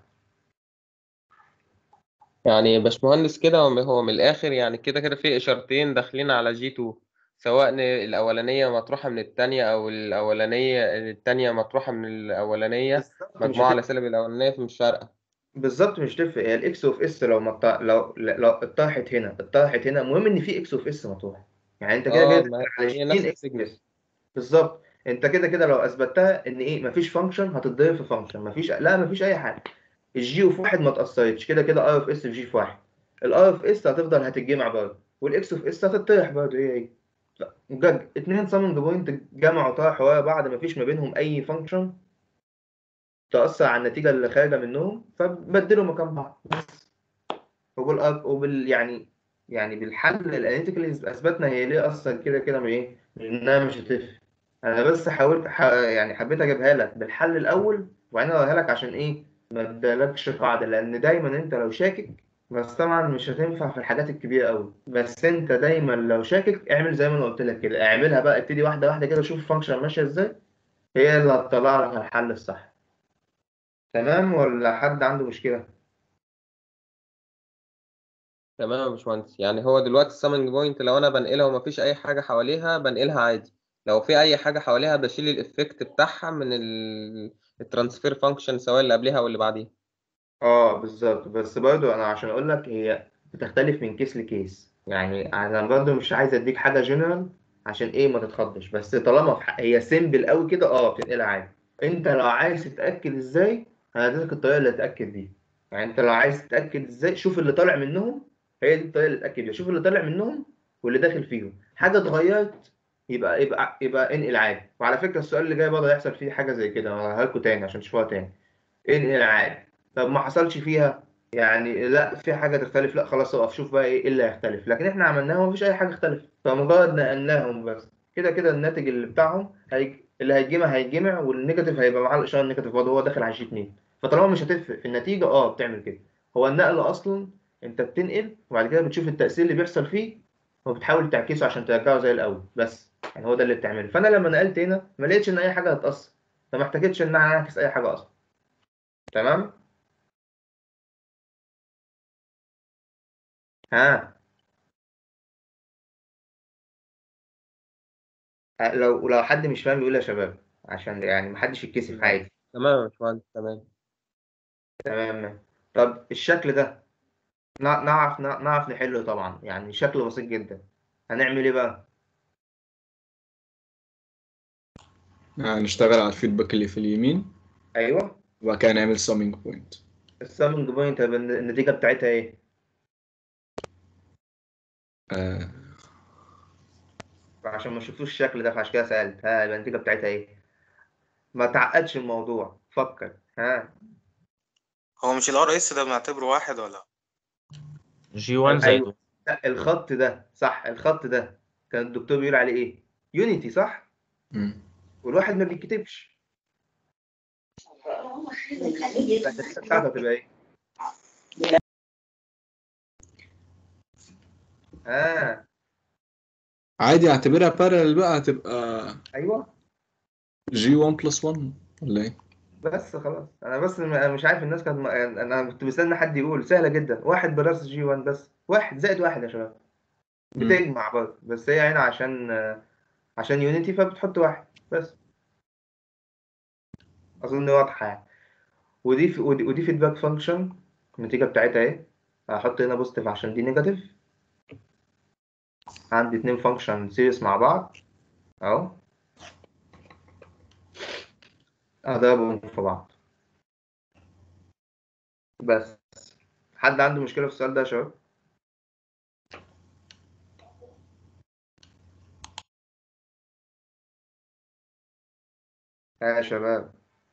يعني يا باشمهندس كده هو هو من الآخر يعني كده كده في إشارتين داخلين على جي اتنين، سواء ن- الأولانية مطروحة من التانية أو الأولانية التانية مطروحة من الأولانية، بالظبط مش مجموعة على هتفرق. سالب الأولانية فمش فارقة. بالظبط مش تفرق. هي الاكس اوف اس لو مط... لو لو اتطرحت هنا اتطرحت هنا، المهم ان في اكس اوف اس مطروح. يعني انت كده كده اه، داخل ما على هي اتنين نفس اكس اوف السيجنال. اس. بالظبط. انت كده كده لو اثبتها ان ايه مفيش فانكشن هتتضرب في فانكشن، مفيش لا مفيش اي حاجه. الجي اوف واحد ما اتاثرتش، كده كده ار اوف اس في جي في واحد. الار اوف اس هتفضل هتتجمع برضه، والاكس اوف اس هتطرح برضه هي هي. جد اتنين سامنج بوينت جمعوا طرحوا ورا بعض مفيش ما بينهم اي فانكشن تأثر على النتيجة اللي خارجة منهم، فبدلوا مكان بعض بس. وبال وبال يعني يعني بالحل الاناليتيكال اثبتنا هي ليه اصلا كده كده من ايه؟ من انها مش هتفرق. انا بس حاولت ح... يعني حبيت اجيبها لك بالحل الاول وبعدين اقولها لك عشان ايه؟ ما ادالكش قاعدة، لان دايما انت لو شاكك بس طبعا مش هتنفع في الحاجات الكبيرة قوي. بس انت دايما لو شاكك اعمل زي ما انا قلت لك كده، اعملها بقى، ابتدي واحدة واحدة كده، شوف الفانكشن ماشية ازاي، هي اللي هتطلع لك الحل الصح. تمام ولا حد عنده مشكلة؟ تمام يا باشمهندس. يعني هو دلوقتي السامنج بوينت لو انا بنقلها ومفيش اي حاجه حواليها بنقلها عادي، لو في اي حاجه حواليها بشيل الافكت بتاعها من الترانسفير فانكشن سواء اللي قبلها او اللي بعديها. اه بالظبط. بس برضو انا عشان اقول لك هي بتختلف من كيس لكيس، يعني انا برضو مش عايز اديك حاجة جنرال عشان ايه ما تتخضش. بس طالما في حق هي سيمبل قوي كده اه بتنقلها عادي. انت لو عايز تتأكد ازاي هديلك الطريقة اللي تتأكد بيها. يعني انت لو عايز تتأكد ازاي شوف اللي طالع منهم، هي دي الطريقة اللي تتأكد بيها. شوف اللي طالع منهم واللي داخل فيهم، حاجة اتغيرت يبقى يبقى يبقى انقل عادي. وعلى فكرة السؤال اللي جاي برضه هيحصل فيه حاجة زي كده، هقولها لكم تاني عشان تشوفوها تاني. انقل عادي. طب ما حصلش فيها يعني لا في حاجة تختلف، لا خلاص اقف شوف بقى ايه اللي هيختلف. لكن احنا عملناها ومفيش اي حاجة اختلفت، فمجرد نقلناهم بس كده كده الناتج اللي بتاعهم هيج... اللي هيتجمع هيتجمع، والنيجاتيف هيبقى معاه الاشاره النيجاتيف برضه هو داخل على جي اتنين. فطالما مش هتفرق في النتيجة اه بتعمل كده. هو النقل اصلا انت بتنقل وبعد كده بتشوف التأثير اللي بيحصل فيه وبتحاول تعكسه عشان ترجعه زي الاول بس. يعني هو ده اللي بتعمله. فانا لما نقلت هنا ما لقيتش ان اي حاجة هتأثر، فما احتاجتش ان انا اعكس اي حاجة اصلا. تمام. ها لو لو حد مش فاهم يقول يا شباب عشان يعني محدش يتكسف عادي. تمام يا باشمهندس. تمام. تمام. طب الشكل ده نع- نعرف نع- نعرف نحله طبعا، يعني شكله بسيط جدا. هنعمل ايه بقى؟ يعني نشتغل على الفيدباك اللي في اليمين ايوه. وبعد كده نعمل سامينج بوينت. السامنج بوينت النتيجة بتاعتها ايه؟ آه. عشان ما شفتوش الشكل ده فعشان كده سألت. ها يبقى النتيجة بتاعتها ايه؟ ما تعقدش الموضوع، فكر. ها هو مش الار اس ده بنعتبره واحد ولا؟ جي واحد زائد ايوه. لا الخط ده صح، الخط ده كان الدكتور بيقول عليه ايه؟ يونيتي صح؟ مم. والواحد ما بيتكتبش. النتيجة بتاعته هتبقى ايه؟ ها عادي اعتبرها بارلل بقى، هتبقى ايوه. جي واحد بلس واحد ولا ايه؟ بس خلاص انا بس م- أنا مش عارف الناس كانت م- انا كنت مستني حد يقول سهله جدا، واحد بلس جي واحد بس، واحد زائد واحد يا شباب. مم. بتجمع برضه بس هي هنا عشان عشان يونيتي فبتحط واحد بس. اظن واضحه يعني. ودي في ودي, ودي فيدباك فانكشن النتيجه بتاعتها ايه؟ هحط هنا بوزيتيف عشان دي نيجاتيف. عندي اتنين فانكشن سيريس مع بعض اهو، اضربهم في بعض بس. حد عنده مشكله في السؤال ده يا شباب؟ ها يا شباب.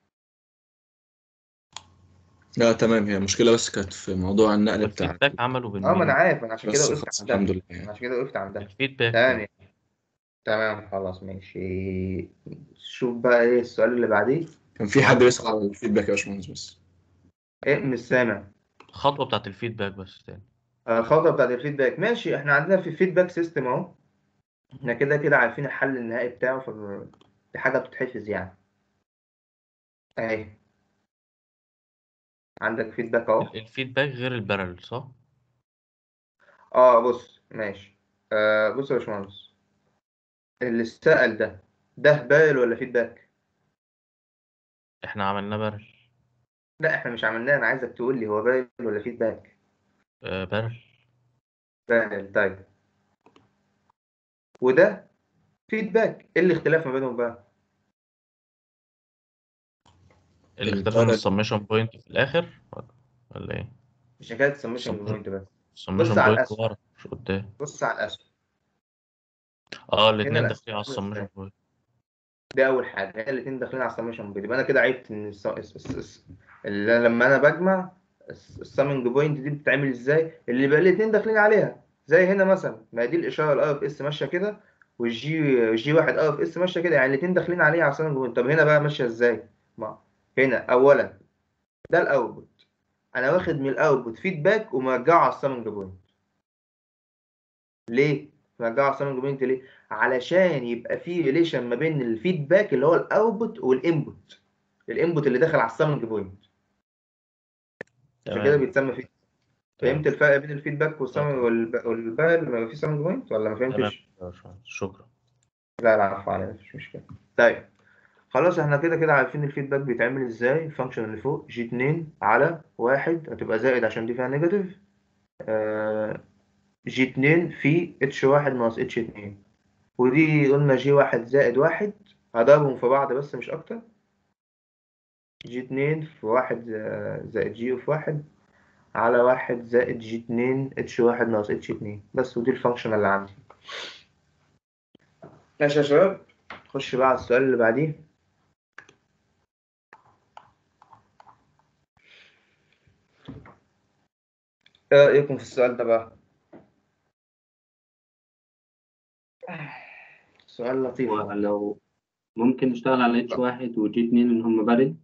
لا تمام، هي المشكلة بس كانت في موضوع النقل بتاع والفيدباك عمله اه ما انا بالمين؟ عارف، انا عشان كده بس وقفت خلاص عندها. الحمد لله انا يعني. عشان كده وقفت عندها. الفيدباك تمام يعني. يعني. تمام خلاص ماشي. شوف بقى ايه السؤال اللي بعديه. كان في حد بيسأل على الفيدباك يا باشمهندس بس. ايه مش سامع. الخطوة بتاعت الفيدباك بس تاني. آه، الخطوه بتاعت الفيدباك ماشي. احنا عندنا في الفيدباك سيستم اهو، احنا كده كده عارفين الحل النهائي بتاعه، ف دي حاجه بتتحفظ يعني. اهي عندك فيدباك اهو. ال- الفيدباك غير البارل صح؟ اه بص ماشي. آه بص يا باشمهندس، اللي سأل ده ده بارل ولا فيدباك؟ احنا عملنا بارل. لا احنا مش عملناه، انا عايزك تقول لي هو بارل ولا فيدباك. آه بارل. بارل طيب. وده فيدباك، ايه الاختلاف ما بينهم بقى؟ الاختلاف ان البارل السميشن بوينت في الاخر ولا ولا ايه؟ مش حكايه سمشن بوينت بس. بص السميشن على بوينت الاسهم. ورا مش قدام. بص على الاسهم. اه هنا الاتنين الاسهم داخلين على عامله السميشن ازاي؟ بوينت. دي اول حاجه، هنا الاثنين داخلين على السمشن بوينت، يبقى انا كده عرفت ان الس... الس... الس... الس... اللي لما انا بجمع السامنج بوينت دي بتتعمل ازاي، اللي بقى الاثنين داخلين عليها. زي هنا مثلا ما هي دي الاشاره الاي اف اس ماشيه كده، والجي الجي واحد اي اف اس ماشيه كده، يعني الاثنين داخلين عليها على السامنج بوينت. طب هنا بقى ماشيه ازاي؟ ما هنا اولا ده الاوتبوت، انا واخد من الاوتبوت فيدباك ومرجعه على السامنج بوينت. ليه مرجعه على السامنج بوينت ليه؟ علشان يبقى في ريليشن ما بين الفيدباك اللي هو الاوتبوت والانبوت، الانبوت اللي داخل على السامنج بوينت، عشان كده تمام بيتسمى فيد. تمام فهمت الفرق بين الفيدباك والسامنج تمام والبال لما في سامنج بوينت ولا ما تمام فهمتش؟ يا باشمهندس، شكرا. لا لا عفوا عليك، مفيش مشكله. طيب خلاص احنا كده كده عارفين الفيدباك بيتعمل ازاي. الفانكشن اللي فوق جي اتنين على واحد هتبقى زائد عشان دي فيها نيجاتيف، آه جي اتنين في اتش واحد ناقص اتش اتنين، ودي قلنا جي واحد زائد واحد، هضربهم في بعض بس مش اكتر. جي اتنين في واحد آه، زائد جي في واحد على واحد زائد جي اتنين اتش واحد ناقص اتش اتنين بس، ودي الفانكشن اللي عندي. ماشي يا شباب، خش بقى على السؤال اللي بعديه. ايه رأيكم في السؤال ده بقى؟ سؤال لطيف اهو. ولو ممكن نشتغل على اتش واحد وجي اتنين ان هم بارل.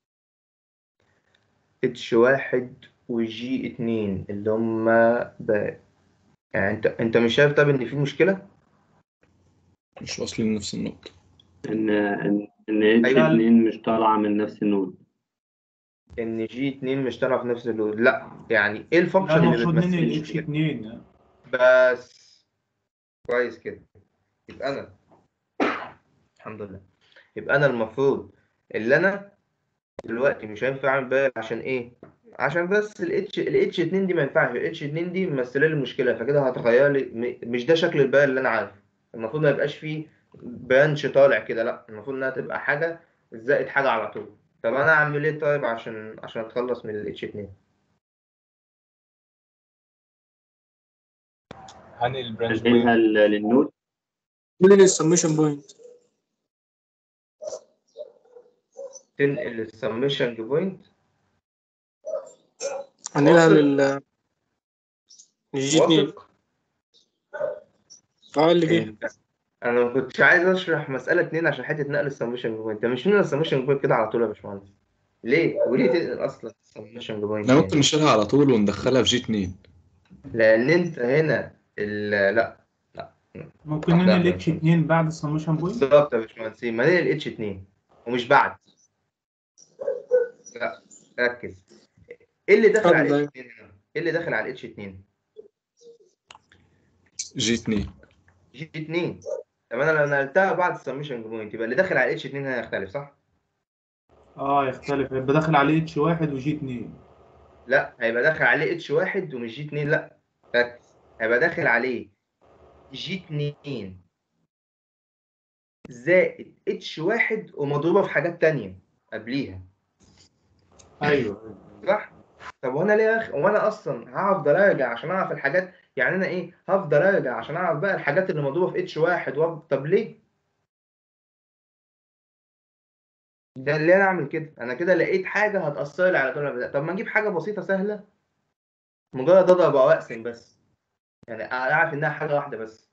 اتش واحد وجي اتنين اللي هما ب... يعني انت انت مش شايف طب ان في مشكلة؟ مش واصلين لنفس النقطة. ان ان ان اتش ايوه، اتنين مش طالعة من نفس النود. ان جي اتنين مش طالعة في نفس اللود. لا يعني ايه لا الفانكشن اللي المفروض ننقل بتمثل اتش اتنين. بس كويس كده. يبقى انا الحمد لله، يبقى انا المفروض اللي انا دلوقتي مش هينفع اعمل بال عشان ايه؟ عشان بس الاتش الاتش اتنين دي ما ينفعش، الاتش اتنين دي ممثله لي المشكله، فكده هتغير لي م- مش ده شكل البال اللي انا عارفه. المفروض ما يبقاش فيه برانش طالع كده، لا المفروض انها تبقى حاجه زائد حاجه على طول. طب انا اعمل ايه طيب عشان عشان اتخلص من الاتش اتنين؟ هنقل البرانش ننقلها بوينت. ل- للنود. ننقل السميشن بوينت. تنقل السمشن بوينت. هننقلها واثق لل للجي اتنين. واثق اه اللي جه. إن- انا ما كنتش عايز اشرح مساله اتنين عشان حته نقل السمشن بوينت. انت مش نقل السمشن بوينت كده على طول يا باشمهندس. ليه؟ وليه تنقل اصلا السمشن بوينت احنا يعني؟ ممكن نشيلها على طول وندخلها في جي اتنين. لان انت هنا ال... لا لا ممكن واحده ننقل واحده يا اتش باشمهندس. اتنين بعد السمشن بوينت. بالظبط يا باشمهندس، ما ننقل اتش اتنين ومش بعد. لا ركز، ايه اللي داخل على قبل الاتش ايوه. اتنين هنا؟ ايه اللي داخل على الاتش اتنين؟ جي اتنين. جي اتنين. طب انا لو نقلتها بعد السمشن بوينت يبقى اللي داخل على الاتش اتنين هنا يختلف صح؟ اه يختلف، هيبقى داخل عليه اتش واحد وجي اتنين. لا هيبقى داخل عليه اتش واحد ومش جي اتنين، لا ركز، هيبقى داخل عليه جي اتنين زائد اتش واحد ومضروبه في حاجات تانية قبليها ايوه صح؟ طب وانا ليه أخ... وانا اصلا هفضل ارجع عشان اعرف الحاجات، يعني انا ايه هفضل ارجع عشان اعرف بقى الحاجات اللي مضروبه في اتش واحد وأب... طب ليه؟ ده اللي انا اعمل كده، انا كده لقيت حاجه هتاثر لي على طول البداية. طب ما نجيب حاجه بسيطه سهله، مجرد اضرب او اقسم بس، يعني اعرف انها حاجه واحده بس.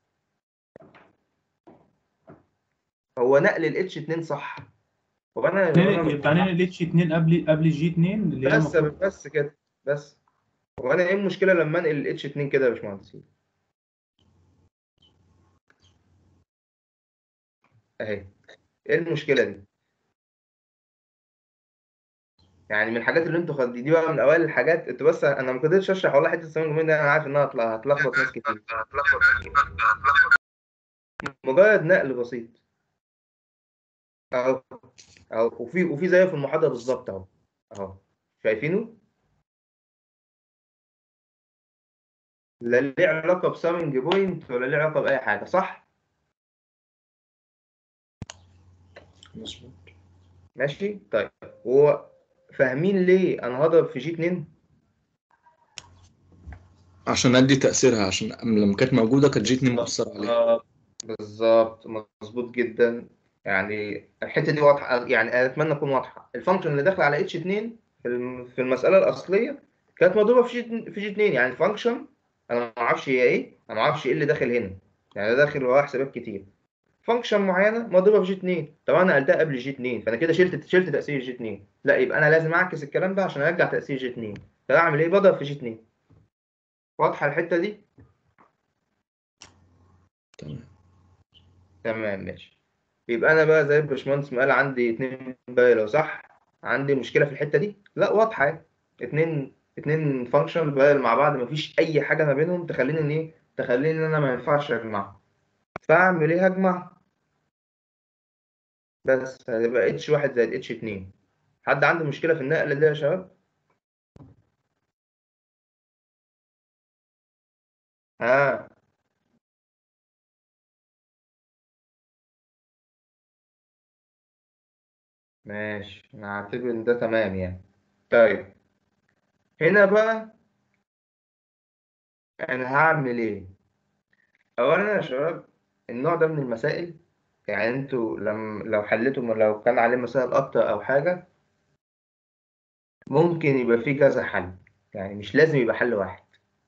هو نقل الاتش اتنين صح، هو انا هو ننقل- انا يبقى ننقل اتش اتنين قبل قبل الجي اتنين اللي هي بس المفروض. بس كده بس. هو انا ايه المشكله لما انقل الاتش اتنين كده يا باشمهندس؟ اهي، ايه المشكله دي؟ يعني من الحاجات اللي انتوا خد دي بقى من اوائل الحاجات. انتوا بس انا ما قدرتش اشرح والله حته السمنج بوينت ده، انا عارف انها هتل- هتلخبط ناس كتير. مجرد نقل بسيط اهو اهو، وفي وفي زيه في المحاضره بالظبط اهو اهو، شايفينه؟ لا ليه علاقه بسامنج بوينت ولا ليه علاقه باي حاجه صح؟ مظبوط. ماشي طيب، هو فاهمين ليه انا هضرب في جي اتنين؟ عشان ادي تأثيرها، عشان لما كانت موجودة كانت جي اتنين مؤثر عليها. آه، بالظبط مظبوط جدا. يعني الحته دي واضحه، يعني اتمنى تكون واضحه. الفانكشن اللي داخله على اتش اتنين في الم- في المساله الاصليه كانت مضروبه في جي في جي اتنين، يعني الفانكشن انا ما اعرفش هي ايه، انا ما اعرفش ايه اللي داخل هنا، يعني ده داخل وراها حسابات كتير. فانكشن معينه مضروبه في جي اتنين، طب انا نقلتها قبل جي اتنين فانا كده شلت شلت تاثير جي اتنين، لا يبقى انا لازم اعكس الكلام ده عشان ارجع تاثير جي اتنين. فاعمل ايه؟ بضرب في جي اتنين. واضحه الحته دي؟ تمام. تمام ماشي. يبقى انا بقى زي الباشمهندس ما قال عندي اتنين بايلو، صح؟ عندي مشكله في الحته دي؟ لا واضحه اهي. اتنين اتنين فانكشن بايل مع بعض، مفيش اي حاجه ما بينهم تخليني ان ايه، تخليني ان انا ما ينفعش اجمعهم. فاعمل ايه؟ هجمع. بس هتبقى اتش واحد زائد اتش اتنين. حد عنده مشكله في النقله دي يا شباب؟ ها؟ ماشي، انا هعتبر ان ده تمام يعني. طيب هنا بقى انا هعمل ايه؟ اولا يا شباب، النوع ده من المسائل، يعني انتوا لم لو حليتوا، لو كان عليه مسائل اكتر او حاجه، ممكن يبقى فيه كذا حل. يعني مش لازم يبقى حل واحد.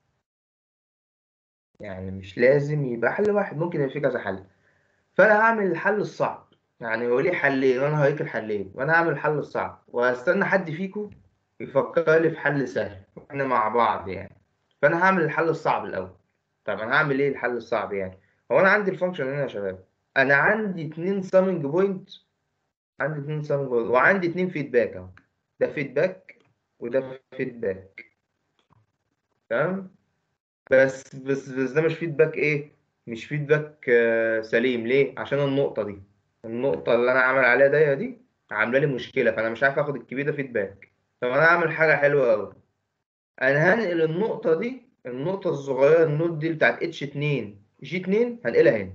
يعني مش لازم يبقى حل واحد، ممكن يبقى فيه كذا حل. فانا هعمل الحل الصعب. يعني هو ليه حلين وانا هيك الحلين، وانا هعمل الحل الصعب وهستنى حد فيكم يفكر لي في حل سهل واحنا مع بعض يعني. فانا هعمل الحل الصعب الاول. طب انا هعمل ايه الحل الصعب يعني؟ هو انا عندي الفانكشن هنا يا شباب، انا عندي اتنين سامنج بوينت. عندي اتنين سامنج بوينت وعندي اتنين فيدباك اهو. ده فيدباك وده فيدباك. تمام. بس بس بس ده مش فيدباك ايه، مش فيدباك آه سليم. ليه؟ عشان النقطة دي، النقطة اللي انا عامل عليها دايرة دي عاملة لي مشكلة، فانا مش عارف اخد الكبير ده فيدباك. طب انا هعمل حاجة حلوة قوي. انا هنقل النقطة دي، النقطة الصغيرة النود دي بتاعت اتش اتنين جي اتنين، هنقلها هنا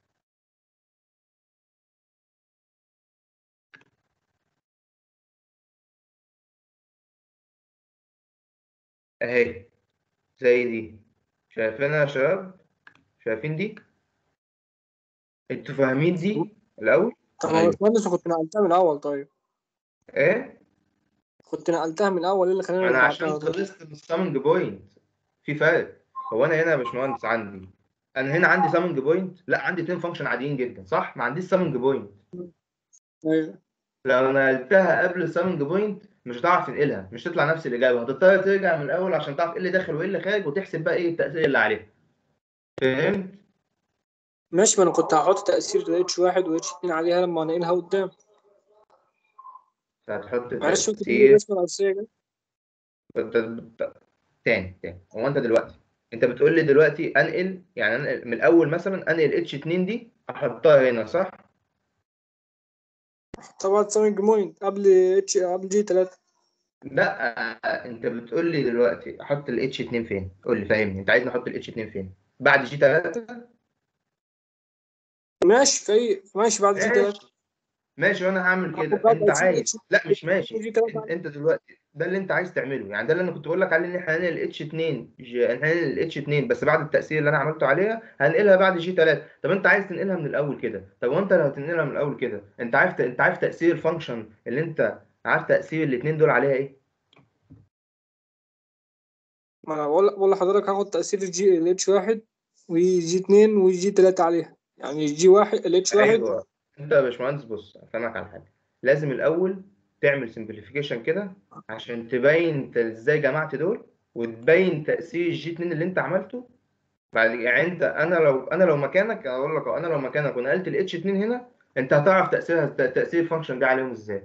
اهي، زي دي. شايفينها يا شباب؟ شايفين دي؟ انتوا فاهمين دي الاول؟ طب ما هو ايوه. باشمهندس كنت نقلتها من الأول طيب. ايه؟ كنت نقلتها من الأول، إيه اللي خلاني ما انا عشان رجعتها طيب؟ خلصت من السامنج بوينت. في فرق. هو انا هنا يا باشمهندس عندي، انا هنا عندي سامنج بوينت، لا عندي اتنين فانكشن عاديين جدا، صح؟ ما عنديش سامنج بوينت. أيوه. لو نقلتها قبل السامنج بوينت مش هتعرف تنقلها، مش تطلع نفس الاجابه، هتضطر ترجع من الاول عشان تعرف ايه اللي داخل وايه اللي خارج، وتحسب بقى ايه التاثير اللي عليها. فهمت؟ ماشي، ما أنا كنت هحط تأثير اتش واحد و اتش اتنين عليها لما أنقلها قدام. هتحط معلش ممكن تقول لي تاثير. الرسمة الأساسية كده؟ تاني تاني هو انت دلوقتي، انت بتقول لي دلوقتي انقل، يعني انقل من الاول مثلا، انقل اتش اتنين دي احطها هنا، صح؟ طبعا سامنج بوينت قبل اتش قبل جي تلاتة. لا انت بتقول لي دلوقتي احط الاتش اتنين فين؟ قول لي فاهمني، انت عايزني احط الاتش اتنين فين؟ بعد جي تلاتة؟ ماشي في ماشي بعد جي تلاتة. ماشي. ماشي وانا هعمل هاخد كده. بقى انت تأثير اتش عايز، لا مش ماشي. جي تلاتة. انت, انت دلوقتي ده اللي انت عايز تعمله، يعني ده اللي انا كنت بقول لك عليه، ان احنا هننقل الاتش اتنين جي... هننقل الاتش اتنين بس بعد التأثير اللي انا عملته عليها هنقلها بعد جي تلاتة. طب انت عايز تنقلها من الاول كده، طب وانت لو هتنقلها من الاول كده، انت عارف انت عارف تأثير الفانكشن اللي انت عارف تأثير الاثنين دول عليها ايه؟ ما أنا بقول بقول لحضرتك هاخد تأثير الجي الاتش واحد وجي اتنين وجي تلاتة عليها، يعني جي واحد الاتش واحد. ايوه. انت يا باشمهندس بص افهمك على حاجه، لازم الاول تعمل سمبليفيكيشن كده عشان تبين انت ازاي جمعت دول، وتبين تاثير الجي اتنين اللي انت عملته. بعد يعني انت، انا لو انا لو مكانك اقول لك، انا لو مكانك ونقلت الاتش اتنين هنا، انت هتعرف تاثيرها، تاثير الفانكشن ده عليهم ازاي.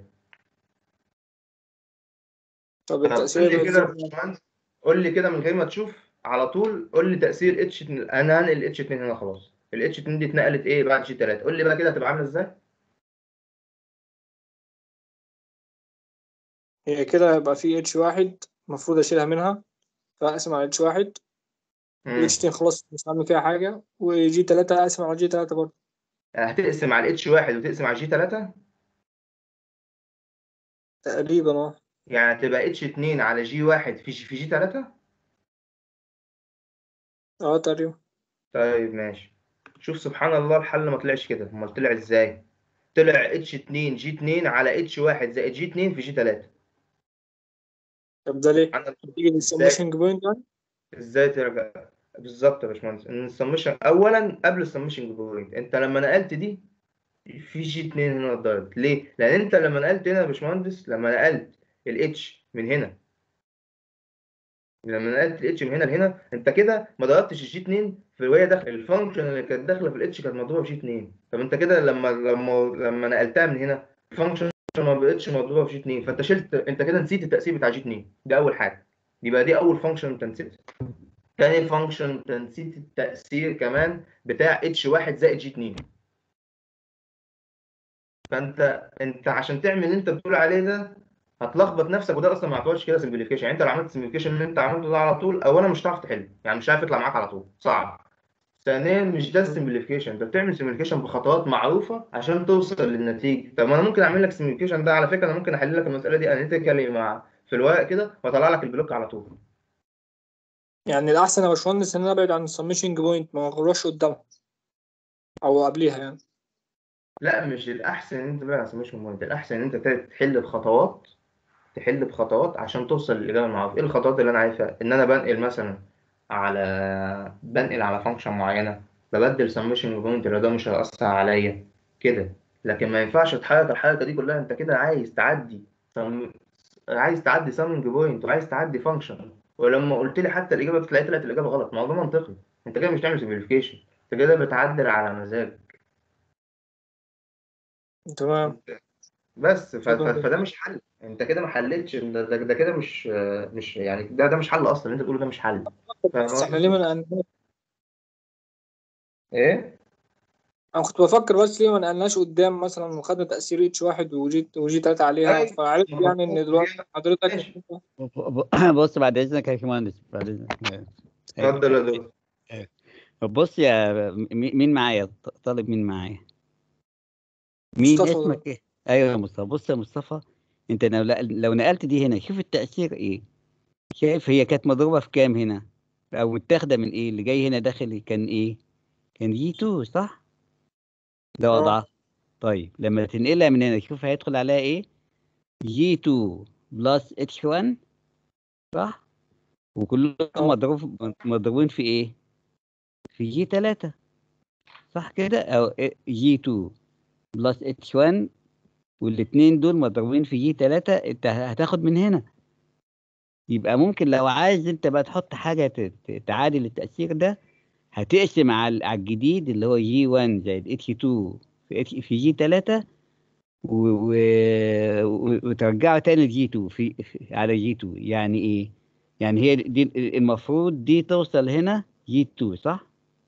طب طب التأثير قول لي يبقى كده ازاي؟ يا باشمهندس، قول لي كده من غير ما تشوف على طول، قول لي تاثير اتش اتنين. انا هنقل الاتش اتنين هنا خلاص، الاتش اتنين دي اتنقلت ايه بعد جي تلاتة، قول لي بقى كده هتبقى عامله ازاي. هي كده هيبقى في اتش واحد المفروض اشيلها منها، فاقسم على اتش واحد. والاتش امم اتنين خلاص مش هعمل فيها حاجة، وجي تلاتة اقسم على جي تلاتة برضه. هتقسم على الاتش واحد وتقسم على جي تلاتة. تقريبا اه. يعني هتبقى اتش اتنين على جي واحد في جي في جي تلاتة. اه تقريبا. طيب ماشي. شوف سبحان الله، الحل ما طلعش كده، امال طلع ازاي؟ طلع اتش اتنين جي اتنين على اتش واحد زائد جي اتنين في جي تلاتة. طب ده ليه؟ سبحان الله. نتيجة ازاي؟ للسمشنج بوينت يعني. ازاي ترجع؟ بالظبط يا باشمهندس، ان السمشن اولا قبل السمشن بوينت، انت لما نقلت دي في جي اتنين هنا اتضربت ليه؟ لان انت لما نقلت هنا يا باشمهندس، لما نقلت الاتش من هنا لما نقلت الاتش من هنا لهنا انت كده ما ضربتش الجي اتنين في وهي داخل الفانكشن اللي كانت داخله في الاتش كانت مضروبه في جي اتنين. طب انت كده لما لما لما نقلتها من هنا الفانكشن ما بقتش مضروبه في جي اتنين، فانت شلت، انت كده نسيت التاثير بتاع جي اتنين. ده اول حاجه، يبقى دي اول فانكشن انت نسيتها. تاني فانكشن انت نسيت التاثير كمان بتاع اتش واحد زائد جي اتنين. فانت انت عشان تعمل اللي انت بتقول عليه ده هتلخبط نفسك، وده اصلا ما يعتبرش كده سمبليفيكيشن. يعني انت لو عملت سمبليفيكيشن اللي انت عملته ده على طول، اولا مش هتعرف تحل، يعني مش عارف يطلع معاك على طول، صعب. ثانيا مش ده السمبليفيكيشن، انت بتعمل سمبليفيكيشن بخطوات معروفه عشان توصل للنتيجه. طب ما انا ممكن اعمل لك سمبليفيكيشن ده، على فكره انا ممكن احل لك المساله دي اناليتيكالي مع في الورق كده واطلع لك البلوك على طول. يعني الأحسن يا باشمهندس إن أنا أبعد عن السبمشنج بوينت، ما أغرش قدامها أو قبليها يعني. لا مش الاحسن ان انت بقى مش مهم، الاحسن ان انت تحل بخطوات، تحل بخطوات عشان توصل للاجابه المعروفه. ايه الخطوات اللي انا عارفها؟ ان انا بنقل مثلا على بنقل على فانكشن معينه، ببدل سمشن بوينت اللي ده مش هيأثر عليا كده. لكن ما ينفعش تحرك الحركه دي كلها، انت كده عايز تعدي سم... عايز تعدي سامنج بوينت وعايز تعدي فانكشن، ولما قلت لي حتى الاجابه بتلاقي طلعت الاجابه غلط. ما هو ده منطقي، انت كده مش بتعمل سمبليفيكيشن، انت كده بتعدل على مزاج. تمام. بس ف... ف... شكرا جدا. فده مش حل، انت كده ما حلتش، ده, ده, ده كده مش مش يعني ده ده مش حل اصلا، اللي انت بتقوله ده مش حل. فاهم بس إحنا ليه قصدي؟ ما نقلناش؟ ايه؟ أنا كنت بفكر بس ليه ما نقلناش قدام مثلا وخدنا تأثير اتش واحد وجي وجي تلاتة عليها، ايوه فعرفت ما يعني هو إن دلوقتي حضرتك ماشي. بص بعد اذنك يا باشمهندس، بعد اذنك. اتفضل يا دكتور. بص يا م- مين معايا؟ طالب مين معايا؟ مين مصطفى. اسمك ايه؟ ايوه يا مصطفى. بص يا مصطفى، انت لو لو نقلت دي هنا شوف التأثير ايه. شايف هي كانت مضروبة في كام هنا؟ او متاخدة من ايه؟ اللي جاي هنا داخل كان ايه؟ كان جي اتنين صح؟ ده اه وضعها. طيب لما تنقلها من هنا شوف هيدخل عليها ايه؟ جي اتنين بلس اتش واحد صح؟ وكلهم اه مضروب مضروبين في ايه؟ في جي تلاتة صح كده؟ او جي اتنين بلس اتش واحد، والاثنين دول مضروبين في جي تلاتة، انت هتاخد من هنا. يبقى ممكن لو عايز انت بقى تحط حاجة ت- ت- تعادل التأثير ده، هتقسم على على الجديد اللي هو جي واحد زائد اتش اتنين في اتش في جي تلاتة، و... و... و- وترجعه تاني لجي اتنين في... في على جي اتنين. يعني ايه؟ يعني هي دي المفروض دي توصل هنا جي اتنين صح؟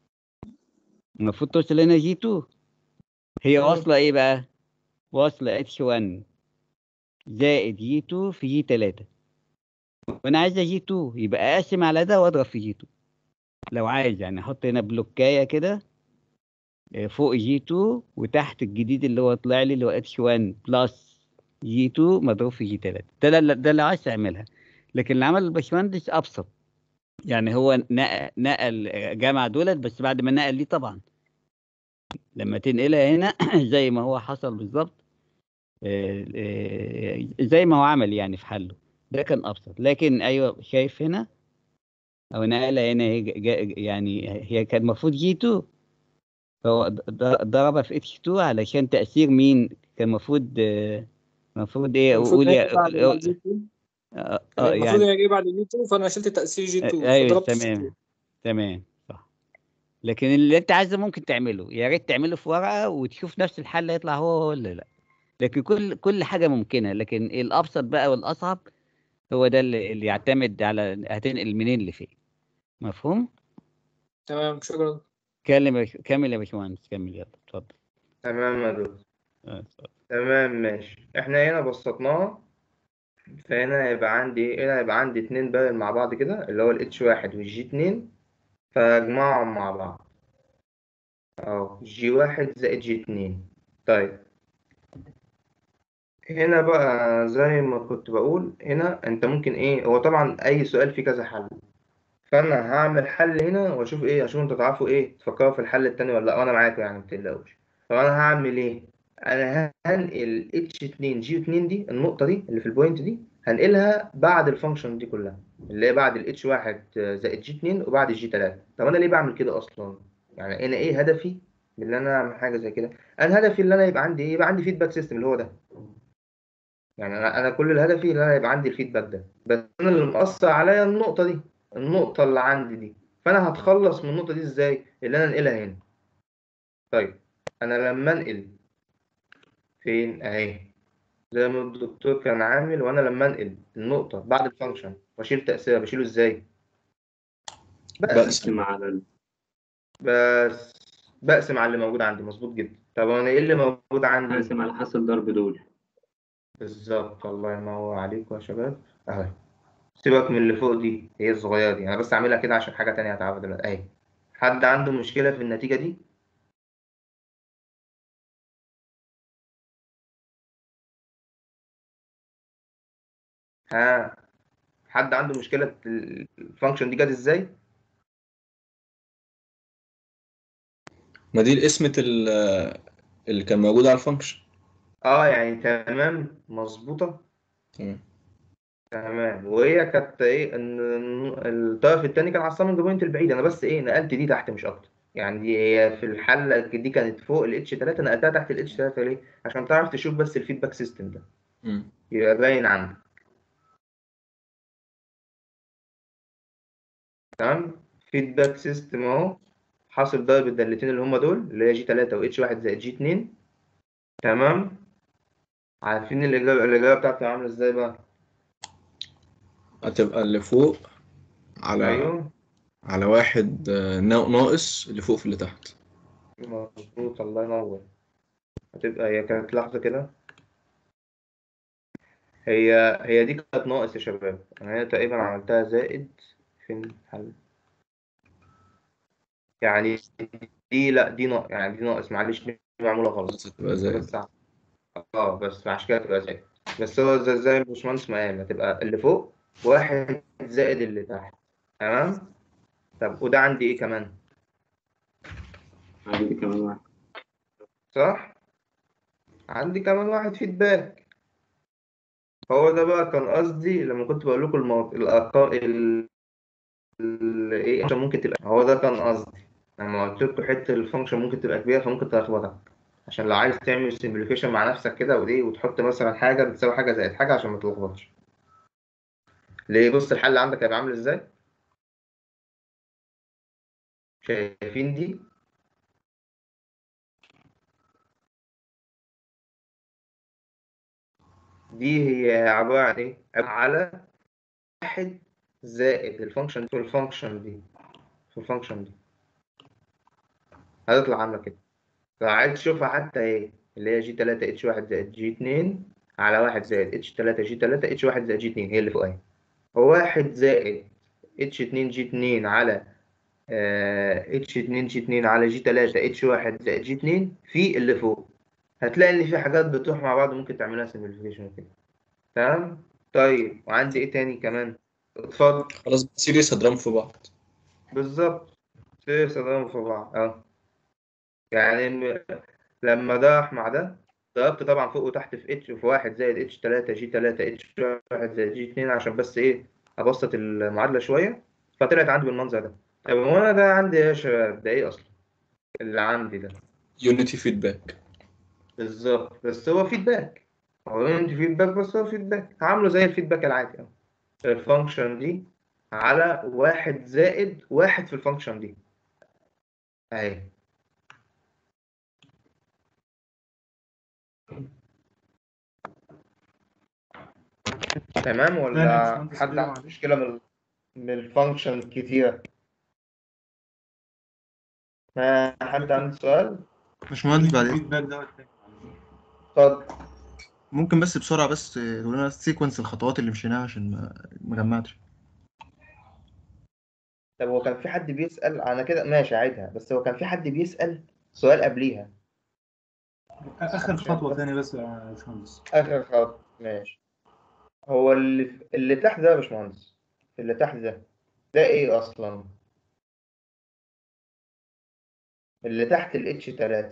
المفروض توصل هنا جي اتنين. هي مم. واصلة ايه بقى؟ واصلة اتش واحد زائد جي اتنين في جي تلاتة، وانا عايزة جي اتنين، يبقى اقسم على ده واضرب في جي اتنين. لو عايز يعني احط هنا بلوكاية كده آه، فوق جي اتنين، وتحت الجديد اللي هو طلع لي اللي هو اتش واحد بلس جي اتنين مضروب في جي تلاتة. ده ده ده اللي عايز تعملها. لكن اللي عمل الباشمهندس ابسط، يعني هو نقل, نقل جمع دولت، بس بعد ما نقل ليه طبعا لما تنقلها هنا زي ما هو حصل بالظبط، آه، آه، زي ما هو عمل يعني في حله، ده كان ابسط. لكن ايوه شايف هنا او نقلها هنا هي جا- جا- يعني هي كان المفروض جي اتنين، فهو ض- ض- ضربها في اتش اتنين علشان تأثير مين كان المفروض آه، المفروض ايه المفروض قول إن هي يا بعد اه جي اتنين، آه، يعني آه، المفروض إن يعني هي جاية بعد جي اتنين، فأنا شلت تأثير جي آه، اتنين ايوه فضربت في جي اتنين. تمام تمام صح. لكن اللي انت عايزه ممكن تعمله، يا ريت تعمله في ورقة وتشوف نفس الحل يطلع هو هو ولا لا. لكن كل كل حاجة ممكنة، لكن الأبسط بقى والأصعب هو ده اللي, اللي يعتمد على هتنقل منين لفين. مفهوم؟ تمام شكرا. كلم يا باشا- كمل يا باشمهندس، كمل يلا اتفضل. تمام يا دكتور. آه، اتفضل. تمام ماشي، احنا هنا بسطناها. فهنا هيبقى عندي ايه؟ هنا هيبقى عندي اتنين بارل مع بعض كده، اللي هو الاتش واحد والجي اتنين، فاجمعهم مع بعض اهو جي واحد زائد جي اتنين. طيب هنا بقى زي ما كنت بقول، هنا انت ممكن ايه، هو طبعا اي سؤال فيه كذا حل، فانا هعمل حل هنا واشوف ايه، اشوف انتوا تعرفوا ايه تفكروا في الحل التاني ولا لا، وانا معاكم يعني متقلقوش. فانا هعمل ايه؟ انا هنقل اتش اتنين جي اتنين دي، النقطه دي اللي في البوينت دي هنقلها بعد الفانكشن دي كلها، اللي هي بعد الاتش واحد زائد جي اتنين وبعد الجي تلاتة. طب انا ليه بعمل كده اصلا؟ يعني انا ايه هدفي من ان انا اعمل حاجه زي كده؟ انا هدفي ان انا يبقى عندي ايه، يبقى عندي فيدباك سيستم اللي هو ده. يعني انا انا كل الهدفي ان انا يبقى عندي الفيدباك ده، بس انا اللي مأثر عليا النقطه دي، النقطة اللي عندي دي، فأنا هتخلص من النقطة دي إزاي؟ اللي أنا أنقلها هنا. طيب أنا لما أنقل فين أهي زي ما الدكتور كان عامل، وأنا لما أنقل النقطة بعد الفانكشن وأشيل تأثيرها بشيله إزاي؟ بقسم بقسم على ال... بس بقسم على اللي موجود عندي. مظبوط جدا. طب أنا إيه اللي موجود عندي؟ بقسم على حسب ضرب دول. بالظبط، الله ينور عليكم يا شباب. أهي سيبك من اللي فوق دي، هي الصغيرة دي، أنا بس أعملها كده عشان حاجة تانية هتعرفها دلوقتي. أهي حد عنده مشكلة في النتيجة دي؟ ها، حد عنده مشكلة الفانكشن دي جت ازاي؟ ما دي الاسمة ال- اللي كان موجود على الفانكشن. اه يعني تمام مظبوطة. تمام. تمام، وهي كانت ايه ان الطرف التاني كان على السامنج بوينت البعيد، انا بس ايه نقلت دي تحت مش اكتر. يعني دي هي في الحلة دي كانت فوق ال اتش تلاتة، نقلتها تحت ال اتش تلاتة ليه؟ عشان تعرف تشوف بس الفيدباك سيستم ده مم. يبقى باين عندك. تمام، فيدباك سيستم اهو حاصل ضرب الدالتين اللي هم دول اللي هي جي تلاتة و اتش واحد زائد جي اتنين. تمام، عارفين الإجابة الإجابة بتاعتي عاملة ازاي بقى؟ هتبقى اللي فوق على ايوه على واحد آه، نا- ناقص اللي فوق في اللي تحت. مظبوط، الله ينور. هتبقى هي كانت لحظة كده، هي هي دي كانت ناقص يا شباب، أنا هي تقريبا عملتها زائد في الحل. يعني دي لا دي ناقص، يعني دي ناقص معلش دي معمولة غلط. هتبقى زائد. بس اه بس عشان كده تبقى زائد. بس هو زي زي الباشمهندس ما قال هتبقى اللي فوق واحد زائد اللي تحت. تمام. طب وده عندي ايه كمان؟ عندي كمان واحد. صح؟ عندي كمان واحد فيدباك. هو ده بقى كان قصدي لما كنت بقول لكم المواضيع الارقام ال... ال... ايه عشان ممكن تبقى، هو ده كان قصدي لما قلت لكم حته الفانكشن ممكن تبقى كبيره فممكن تلخبطك، عشان لو عايز تعمل سيمبليفيكيشن مع نفسك كده وايه وتحط مثلا حاجه بتساوي حاجه زائد حاجه عشان ما تلخبطش. ليه؟ بص الحل عندك هيبقى عامل ازاي؟ شايفين دي؟ دي هي عباره عن ايه؟ عبارة على واحد زائد الفانكشن في الفانكشن دي في الفانكشن دي هتطلع عامله كده. لو عايز تشوفها حتى ايه اللي هي جي تلاتة اتش واحد زائد جي اتنين على واحد زائد اتش تلاتة جي تلاتة اتش واحد زائد جي اتنين هي اللي فوق اهي. هو واحد زائد اتش اتنين جي اتنين على اتش اتنين جي اتنين على جي تلاتة اتش واحد زائد جي اتنين في اللي فوق. هتلاقي ان في حاجات بتروح مع بعض ممكن تعملها سيمبليفيكيشن كده. تمام. طيب وعندي ايه تاني كمان؟ اتفضل. خلاص سيريس هضربهم في بعض. بالظبط، سيريس هضربهم في بعض اه. يعني م- لما ده راح مع ده ضربت طبعا فوق وتحت في اتش في واحد زائد اتش تلاتة جي تلاتة اتش واحد زائد جي اتنين عشان بس ايه ابسط المعادله شويه، فطلعت عندي بالمنظر ده. طب هو انا ده عندي ايه يا شباب؟ ده ايه اصلا اللي عندي ده؟ يونيتي فيدباك. بالظبط، بس هو فيدباك. هو عندي فيدباك بس هو فيدباك هعمله زي الفيدباك العادي اهو. الفانكشن دي على واحد زائد واحد في الفانكشن دي اهي. تمام تاني يا ولا باشمهندس حد كده عنده معلش. مشكلة من من الفانكشن الكتيرة؟ ما حد عنده سؤال؟ باشمهندس بعد الفيدباك إذنك دوت تاني. اتفضل. ممكن بس بسرعة بس تقول لنا سيكونس الخطوات اللي مشيناها عشان ما ما جمعتش. طب هو كان في حد بيسأل أنا كده ماشي عيدها، بس هو كان في حد بيسأل سؤال قبليها اخر عشان خطوه بس تاني بس يا باشمهندس. آخر خط ماشي. هو اللي اللي تحت ده يا باشمهندس، اللي تحت ده ده إيه أصلا؟ اللي تحت ال اتش تلاتة.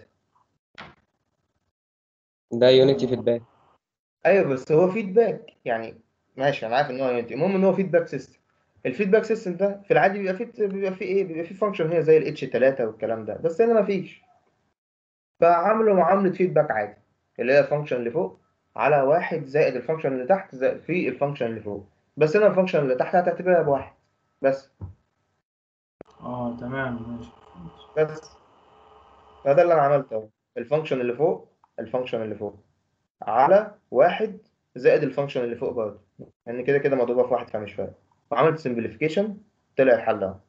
ده يونيتي فيدباك. أيوه بس هو فيدباك يعني. ماشي أنا عارف إن هو يونتي، المهم إن هو فيدباك سيستم. الفيدباك سيستم ده في العادي بيبقى فيه بيبقى فيه إيه؟ بيبقى فيه فانكشن هي زي ال اتش تلاتة والكلام ده، بس هنا مفيش. فعملوا معاملة فيدباك عادي اللي هي الفانكشن اللي فوق على واحد زائد الفانكشن اللي تحت زائد في الفانكشن اللي فوق. بس هنا الفانكشن اللي تحت هتعتبرها بواحد بس اه تمام ماشي. بس فده اللي انا عملته اهو. الفانكشن اللي فوق الفانكشن اللي فوق على واحد زائد الفانكشن اللي فوق برضه، لان يعني كده كده مضروبه في واحد فمش فارق. وعملت سمبليفيكيشن طلع الحل اهو.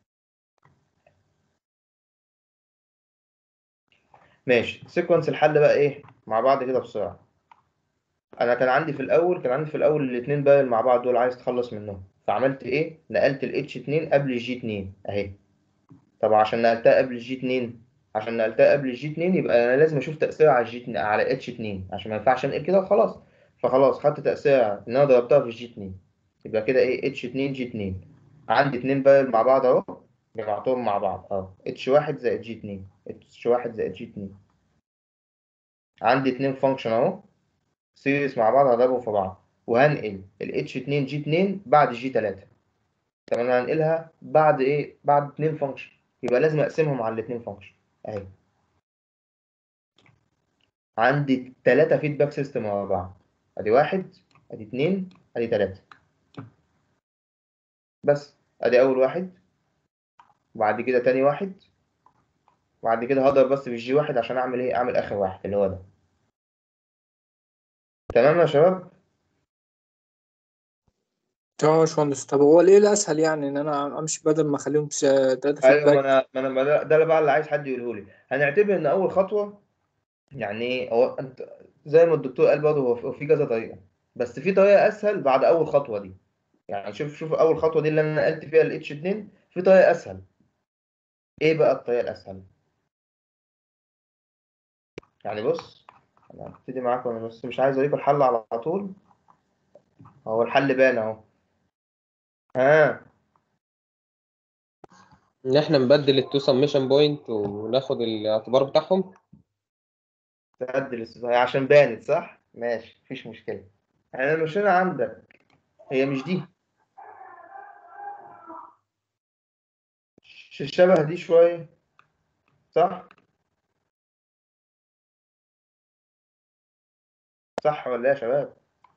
ماشي، سيكونس الحل بقى ايه مع بعض كده بسرعه. انا كان عندي في الاول كان عندي في الاول الاثنين بقى مع بعض دول عايز اتخلص منهم، فعملت ايه؟ نقلت ال اتش اتنين قبل الجي اتنين اهي. طب عشان نقلتها قبل الجي اتنين عشان نقلتها قبل الجي اتنين يبقى انا لازم اشوف تاثيرها على الجي اتنين على اتش اتنين، عشان ما ينفعش انقل كده وخلاص. فخلاص خدت تاثيرها ان انا ضربتها في الجي اتنين، يبقى كده ايه؟ اتش اتنين جي اتنين. عندي اتنين بقى مع بعض اهو، جمعتهم مع بعض اهو، اتش واحد زائد جي اتنين، اتش واحد زائد جي اتنين. عندي اتنين فانكشن اهو سيريس مع بعض هضربهم في بعض، وهنقل ال اتش اتنين جي اتنين بعد جي تلاتة. طب انا هنقلها بعد ايه؟ بعد اتنين فانكشن، يبقى لازم اقسمهم على الاتنين فانكشن اهي. عندي تلاتة فيدباك سيستم ورا بعض، ادي واحد ادي اتنين ادي تلاتة. بس ادي اول واحد، وبعد كده تاني واحد، وبعد كده هضرب بس في الجي واحد عشان اعمل ايه؟ اعمل اخر واحد اللي هو ده. تمام يا شباب؟ تمام يا باشمهندس. طب هو ليه الاسهل يعني ان انا امشي بدل ما اخليهم ثلاثة ايوه، ما فيدباك؟ انا ما انا ده ده بقى اللي عايز حد يقوله لي. هنعتبر ان اول خطوه يعني ايه؟ هو انت زي ما الدكتور قال برضه هو في هو في كذا طريقه، بس في طريقه اسهل بعد اول خطوه دي. يعني شوف شوف اول خطوه دي اللي انا نقلت فيها ال اتش اتنين، في طريقه اسهل. ايه بقى الطريقه الاسهل؟ يعني بص، انا هبتدي معاكم انا بس مش عايز اوريكم الحل على طول. هو الحل بان اهو. ها، ان احنا نبدل التو سميشن بوينت وناخد الاعتبار بتاعهم. تعدل الصفحة عشان بانت صح؟ ماشي مفيش مشكله. يعني مش هنا عندك، هي مش دي ش- شبه دي شويه صح؟ صح ولا ايه يا شباب؟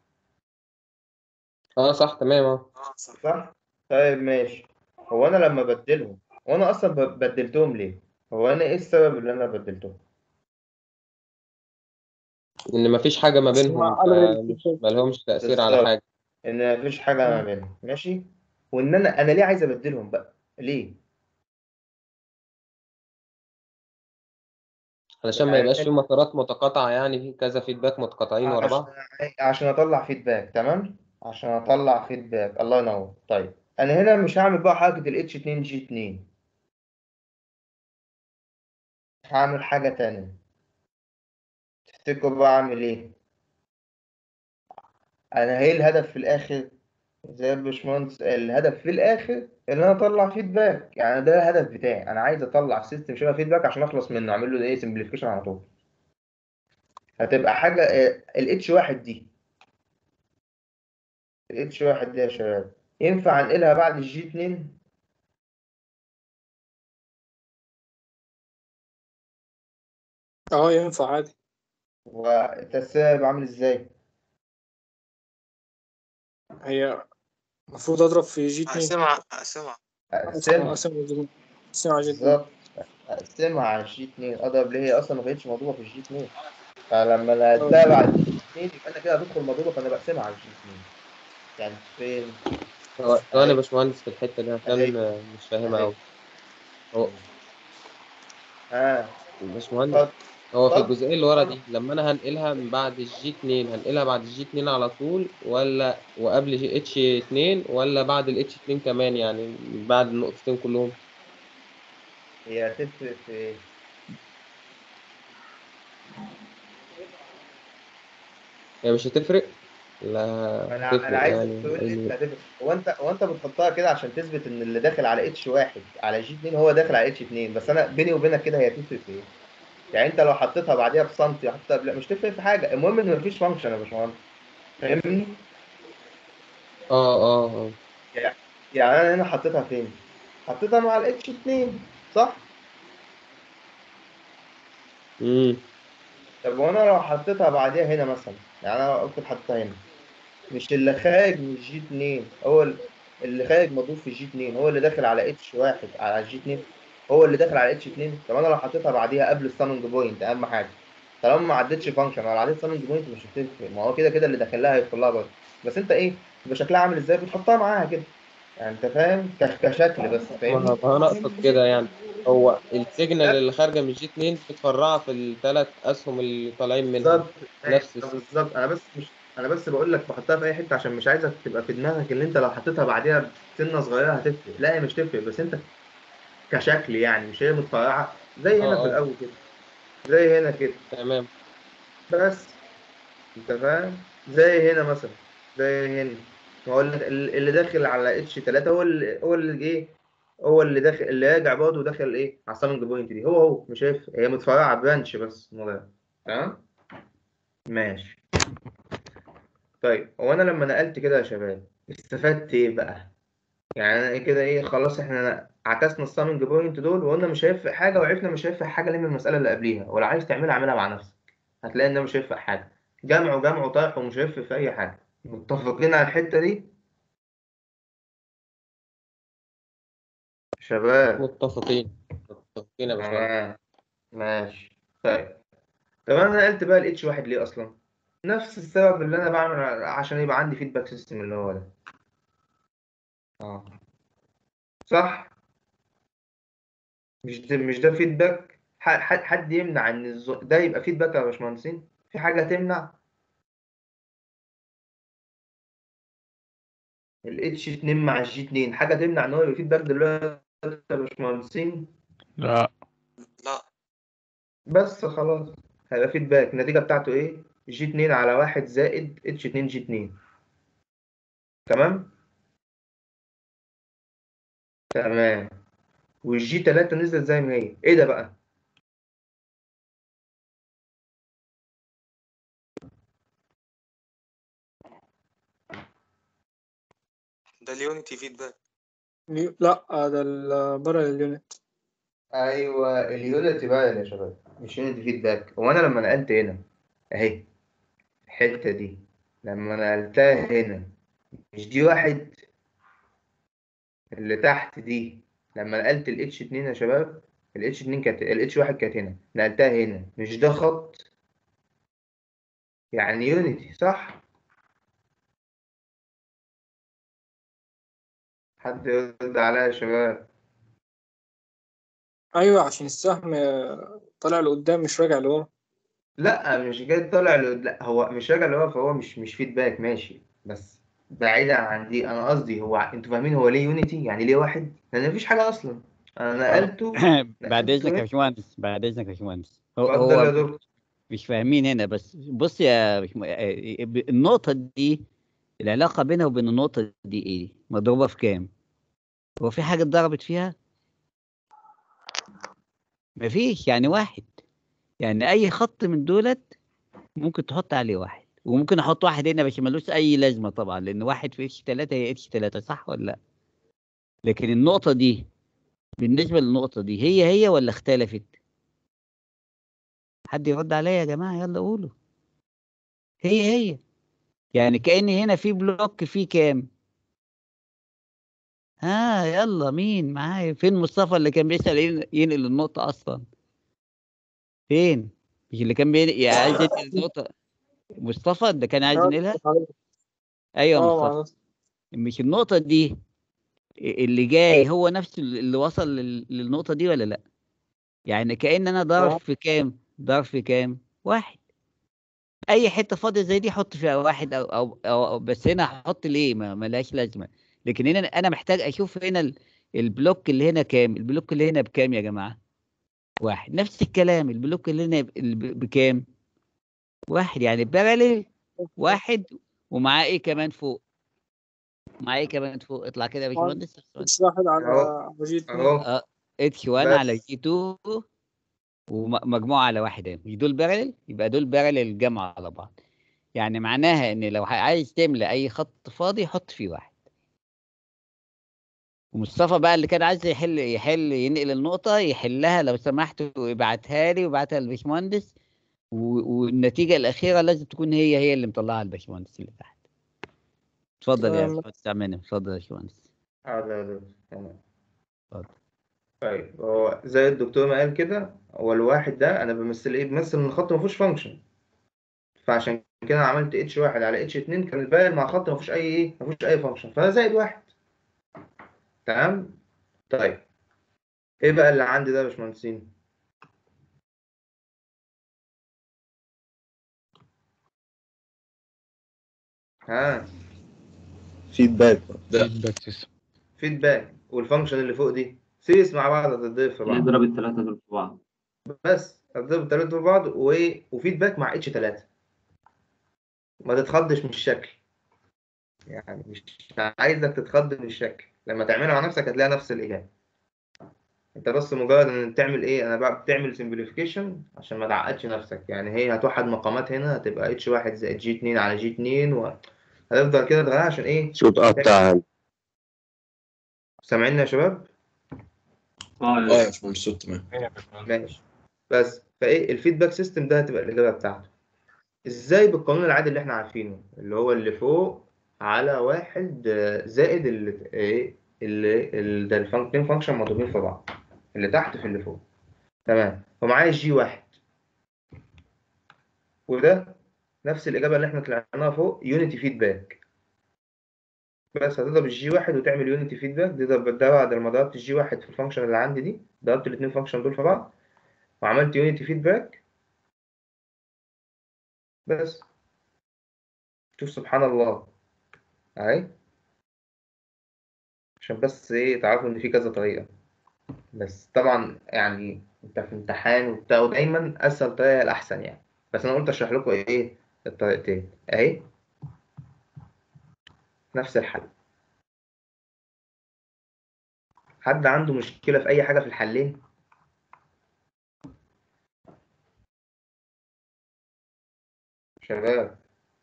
اه صح تمام اه. صح؟ طيب ماشي. هو انا لما بدلهم، وانا اصلا ب- بدلتهم ليه؟ هو انا ايه السبب اللي انا بدلتهم؟ ان مفيش حاجه ما بينهم، مع الغي فمش الفيدباك. مالهمش تاثير على بالظبط، حاجه. ان مفيش حاجه ما بينهم ماشي. وان انا انا ليه عايز ابدلهم بقى؟ ليه؟ علشان ما يعني يبقاش في مسارات متقاطعه، يعني في كذا فيدباك متقاطعين ورا عشان بعض. عشان اطلع فيدباك. تمام، عشان اطلع فيدباك. الله ينور. طيب انا هنا مش هعمل بقى حركه ال اتش اتنين جي اتنين، هعمل حاجه تانية. تفتكروا بقى اعمل ايه؟ انا ايه الهدف في الاخر؟ زي الباشمهندس قال، الهدف في الاخر ان انا اطلع فيدباك. يعني ده الهدف بتاعي، انا عايز اطلع سيستم شبه فيدباك عشان اخلص منه، اعمل له ايه؟ سمبليفيكيشن على طول. هتبقى حاجه ال اتش واحد دي ال اتش واحد دي يا شباب ينفع انقلها بعد الجي اتنين؟ اه ينفع عادي. والتأثير هيبقى عامل ازاي؟ هي المفروض اضرب في جي اتنين. اقسمها اقسمها اقسمها اقسم اقسم على جي اتنين. بالظبط، اقسمها على الجي اتنين اضرب ليه؟ هي اصلا ما كانتش مضروبه في الجي اتنين، فلما نقلتها بعد الجي اتنين يبقى انا كده هتدخل مضروبه، فانا بقسمها على الجي اتنين. يعني فين؟ هو ثواني يا اهي باشمهندس في الحته دي اهي عشان آه، مش فاهمها اهي. قوي. هو ها، باشمهندس، اتفضل هو في اتفضل. الجزئيه اللي ورا دي لما انا هنقلها من بعد الجي اتنين، هنقلها بعد الجي اتنين على طول، ولا وقبل جي اتش اتنين، ولا بعد الاتش اتنين كمان، يعني بعد النقطتين كلهم؟ هي هتفرق في ايه؟ هي مش هتفرق؟ لا انا انا هتفرق عايزك يعني تقول لي لأن- هتفرق. هو انت هو انت بتحطها كده عشان تثبت ان اللي داخل على اتش واحد على جي اتنين هو داخل على اتش اتنين، بس انا بيني وبينك كده هي هتفرق في ايه؟ يعني انت لو حطيتها بعديها بسنتي حطيتها قبل مش تفرق في حاجه، المهم ان مفيش فانكشن يا باشمهندس. فاهمني؟ اه اه اه. يعني يعني انا هنا حطيتها فين؟ حطيتها مع الاتش اتنين صح؟ امم طب وانا لو حطيتها بعديها هنا مثلا، يعني انا لو كنت حطيتها هنا، مش اللي خارج من الجي اتنين هو ال- اللي خارج مضروب في جي اتنين هو اللي داخل على اتش واحد على جي اتنين، هو اللي داخل على اتش اتنين. طب انا لو حطيتها بعديها قبل السامنج بوينت اهم حاجه، طالما ما عدتش فانكشن ولا عديت سامنج بوينت مش هتفرق، ما هو كده كده اللي داخل لها هيدخل لها برضه. بس انت ايه يبقى شكلها عامل ازاي بتحطها معاها كده، يعني انت فاهم ك- كشكل بس، ما فاهمني؟ ما انا اقصد كده يعني. هو السيجنال اللي خارجه من جي اتنين بتفرعها في الثلاث اسهم اللي طالعين منها بالظبط ماشي، نفس طب السيجنال. بالظبط انا بس مش انا بس بقول لك بحطها في اي حته عشان مش عايزك تبقى في دماغك اللي انت لو حطيتها بعديها بسنه صغيره هتفرق، لا هي مش تفرق، بس انت كشكل يعني مش هي متفرعه زي هنا في اه اه الاول كده، زي هنا كده تمام. بس، انت فاهم؟ زي هنا مثلا، زي هنا، هو اللي اللي داخل على اتش تلاتة هو اللي هو اللي ايه، هو اللي داخل اللي راجع برضه داخل ايه على السامنج بوينت دي، هو هو مش هيفرق، هي متفرعه برانش بس الموضوع ده. تمام ماشي. طيب هو انا لما نقلت كده يا شباب استفدت ايه بقى؟ يعني انا كده ايه خلاص احنا عكسنا السامنج بوينت دول وقلنا مش هيفرق حاجه، وعرفنا مش هيفرق حاجه لان المساله اللي قبليها، ولا عايز تعملها اعملها مع نفسك هتلاقي انها مش هيفرق حاجه، جمع وجمع وطرح ومش هيفرق في اي حاجه. متفقين على الحته دي شباب؟ متفقين متفقين يا باشمهندس. تمام ماشي. طيب طب انا نقلت بقى الاتش واحد ليه اصلا؟ نفس السبب اللي انا بعمل عشان يبقى عندي فيدباك سيستم اللي هو ده. اه صح، مش ده مش ده فيدباك؟ ح- ح- حد يمنع ان الز- ده يبقى فيدباك يا باشمهندسين؟ في حاجه تمنع الاتش اتنين مع الجي اتنين؟ حاجه تمنع ان هو يبقى فيدباك دلوقتي يا باشمهندسين؟ لا. لا. بس خلاص هيبقى فيدباك النتيجه بتاعته ايه؟ جي اتنين على واحد زائد اتش اتنين جي اتنين. تمام تمام. والجي تلاتة نزلت زي ما هي، ايه ده بقى؟ ده اليونيتي فيدباك. لا ده البارل يونت. ايوه اليونت بقى يا شباب، مش يونت فيدباك. هو انا لما نقلت هنا اهي الحته دي، لما نقلتها هنا مش دي واحد اللي تحت دي، لما نقلت ال اتش اتنين يا شباب، ال اتش اتنين كانت ال اتش واحد كانت هنا، نقلتها هنا، مش ده خط يعني يونيتي صح؟ حد يرد عليا يا شباب؟ ايوه عشان السهم آه، طالع لقدام مش راجع لورا. لا مش جاي طالع ل... لا هو مش راجع اللي هو، فهو مش مش فيدباك ماشي، بس بعيدا عن دي انا قصدي هو انتوا فاهمين هو ليه يونيتي؟ يعني ليه واحد؟ لان مفيش حاجه اصلا، انا نقلته بعد اذنك نقلته يا هنا. باشمهندس، بعد اذنك يا باشمهندس، هو اتفضل هو يا دكتور. مش فاهمين هنا. بس بص يا باشم- آه، النقطة دي العلاقة بينها وبين النقطة دي ايه؟ مضروبة في كام؟ هو في حاجة اتضربت فيها؟ مفيش، يعني واحد. يعني أي خط من دولت ممكن تحط عليه واحد، وممكن أحط واحد هنا بس ملوش أي لازمة طبعا، لأن واحد في اتش تلاتة هي اتش تلاتة، صح ولا لأ؟ لكن النقطة دي بالنسبة للنقطة دي هي هي ولا اختلفت؟ حد يرد عليا يا جماعة، يلا قولوا. هي هي، يعني كأن هنا في بلوك فيه كام؟ ها يلا مين معايا؟ فين مصطفى اللي كان بيسأل ين- ينقل النقطة أصلا؟ فين؟ مش اللي كان بين... يعني عايز ينقل النقطة؟ مصطفى ده كان عايز اه ينقلها؟ أيوه آه، مصطفى. معلش. مش النقطة دي اللي جاي هو نفس اللي وصل لل- للنقطة دي ولا لأ؟ يعني كأن أنا ضرب اه في كام؟ ضرب في كام؟ واحد. أي حتة فاضية زي دي حط فيها واحد أو أو, أو, أو بس هنا هحط ليه؟ ما ملهاش لازمة. لكن هنا أنا محتاج أشوف هنا ال- البلوك اللي هنا كام؟ البلوك اللي هنا بكام يا جماعة؟ واحد. نفس الكلام البلوك اللي هنا ب- ب- بكام؟ واحد. يعني باراليل واحد، ومعاه ايه كمان فوق؟ معاه ايه كمان فوق؟ اطلع كده يا باشمهندس. اتش واحد على اهو على جي اتنين. اهو اه اتش واحد على بس جي اتنين ومجموعة على واحد اهي. مش دول باراليل؟ يبقى دول باراليل جمع على بعض. يعني معناها ان لو عايز تملى اي خط فاضي حط فيه واحد. ومصطفى بقى اللي كان عايز يحل يحل ينقل النقطة يحلها لو سمحت ويبعتها لي ويبعتها للباشمهندس، و- والنتيجة الأخيرة لازم تكون هي هي اللي مطلعها الباشمهندس اللي تحت. اتفضل يا تمام. باشمهندس عمنا، اتفضل يا باشمهندس. اه لا لا تمام. اتفضل. طيب هو زي الدكتور ما قال كده، هو الواحد ده انا بمثل ايه؟ بمثل ان الخط ما فيهوش فانكشن، فعشان كده أنا عملت اتش واحد على اتش اتنين، كان الباقي مع خط ما فيهوش اي ايه، ما فيهوش اي فانكشن، فده زائد واحد. تمام. طيب ايه بقى اللي عندي ده يا باشمهندسين؟ ها فيدباك. ده فيدباك سيستم. فيدباك، والفانكشن اللي فوق دي سيريس مع بعض هتتضيف في بعض، نضرب الثلاثة دول في بعض. بس هتضرب التلاتة في بعض وايه، وفيدباك مع اتش تلاتة. ما تتخضش من الشكل، يعني مش عايزك تتخض من الشكل، لما تعملها مع نفسك هتلاقي نفس الإجابة. انت بس مجرد ان تعمل ايه، انا بقى بتعمل سمبليفيكيشن عشان ما تعقدش نفسك، يعني هي هتوحد مقامات، هنا هتبقى اتش واحد زائد جي اتنين على جي اتنين، وهتفضل كده تغيرها عشان ايه. صوت قطع. سامعيني يا شباب؟ اه يا باشمهندس صوت تمام. ماشي. بس فايه الفيدباك سيستم ده هتبقى الاجابه بتاعته ازاي؟ بالقانون العادي اللي احنا عارفينه، اللي هو اللي فوق على واحد آه، زائد اللي ايه، اللي اللي ده الفانكشن فانكشن مضروبين في بعض، اللي تحت في اللي فوق. تمام. ومعايا جي واحد، وده نفس الإجابة اللي احنا طلعناها فوق، يونيتي فيدباك. بس هتضرب الجي واحد وتعمل يونيتي فيدباك، ده ده ده بعد ما ضربت الجي واحد في الفانكشن اللي عندي دي، ضربت الاتنين فانكشن دول في بعض وعملت يونيتي فيدباك. بس شوف سبحان الله اهي، عشان بس ايه تعرفوا ان في كذا طريقة، بس طبعا يعني انت في امتحان وبتاع، ودايما اسهل طريقة هي الاحسن يعني، بس انا قلت اشرح لكم ايه الطريقتين اهي، نفس الحل. حد عنده مشكلة في اي حاجة في الحلين؟ شباب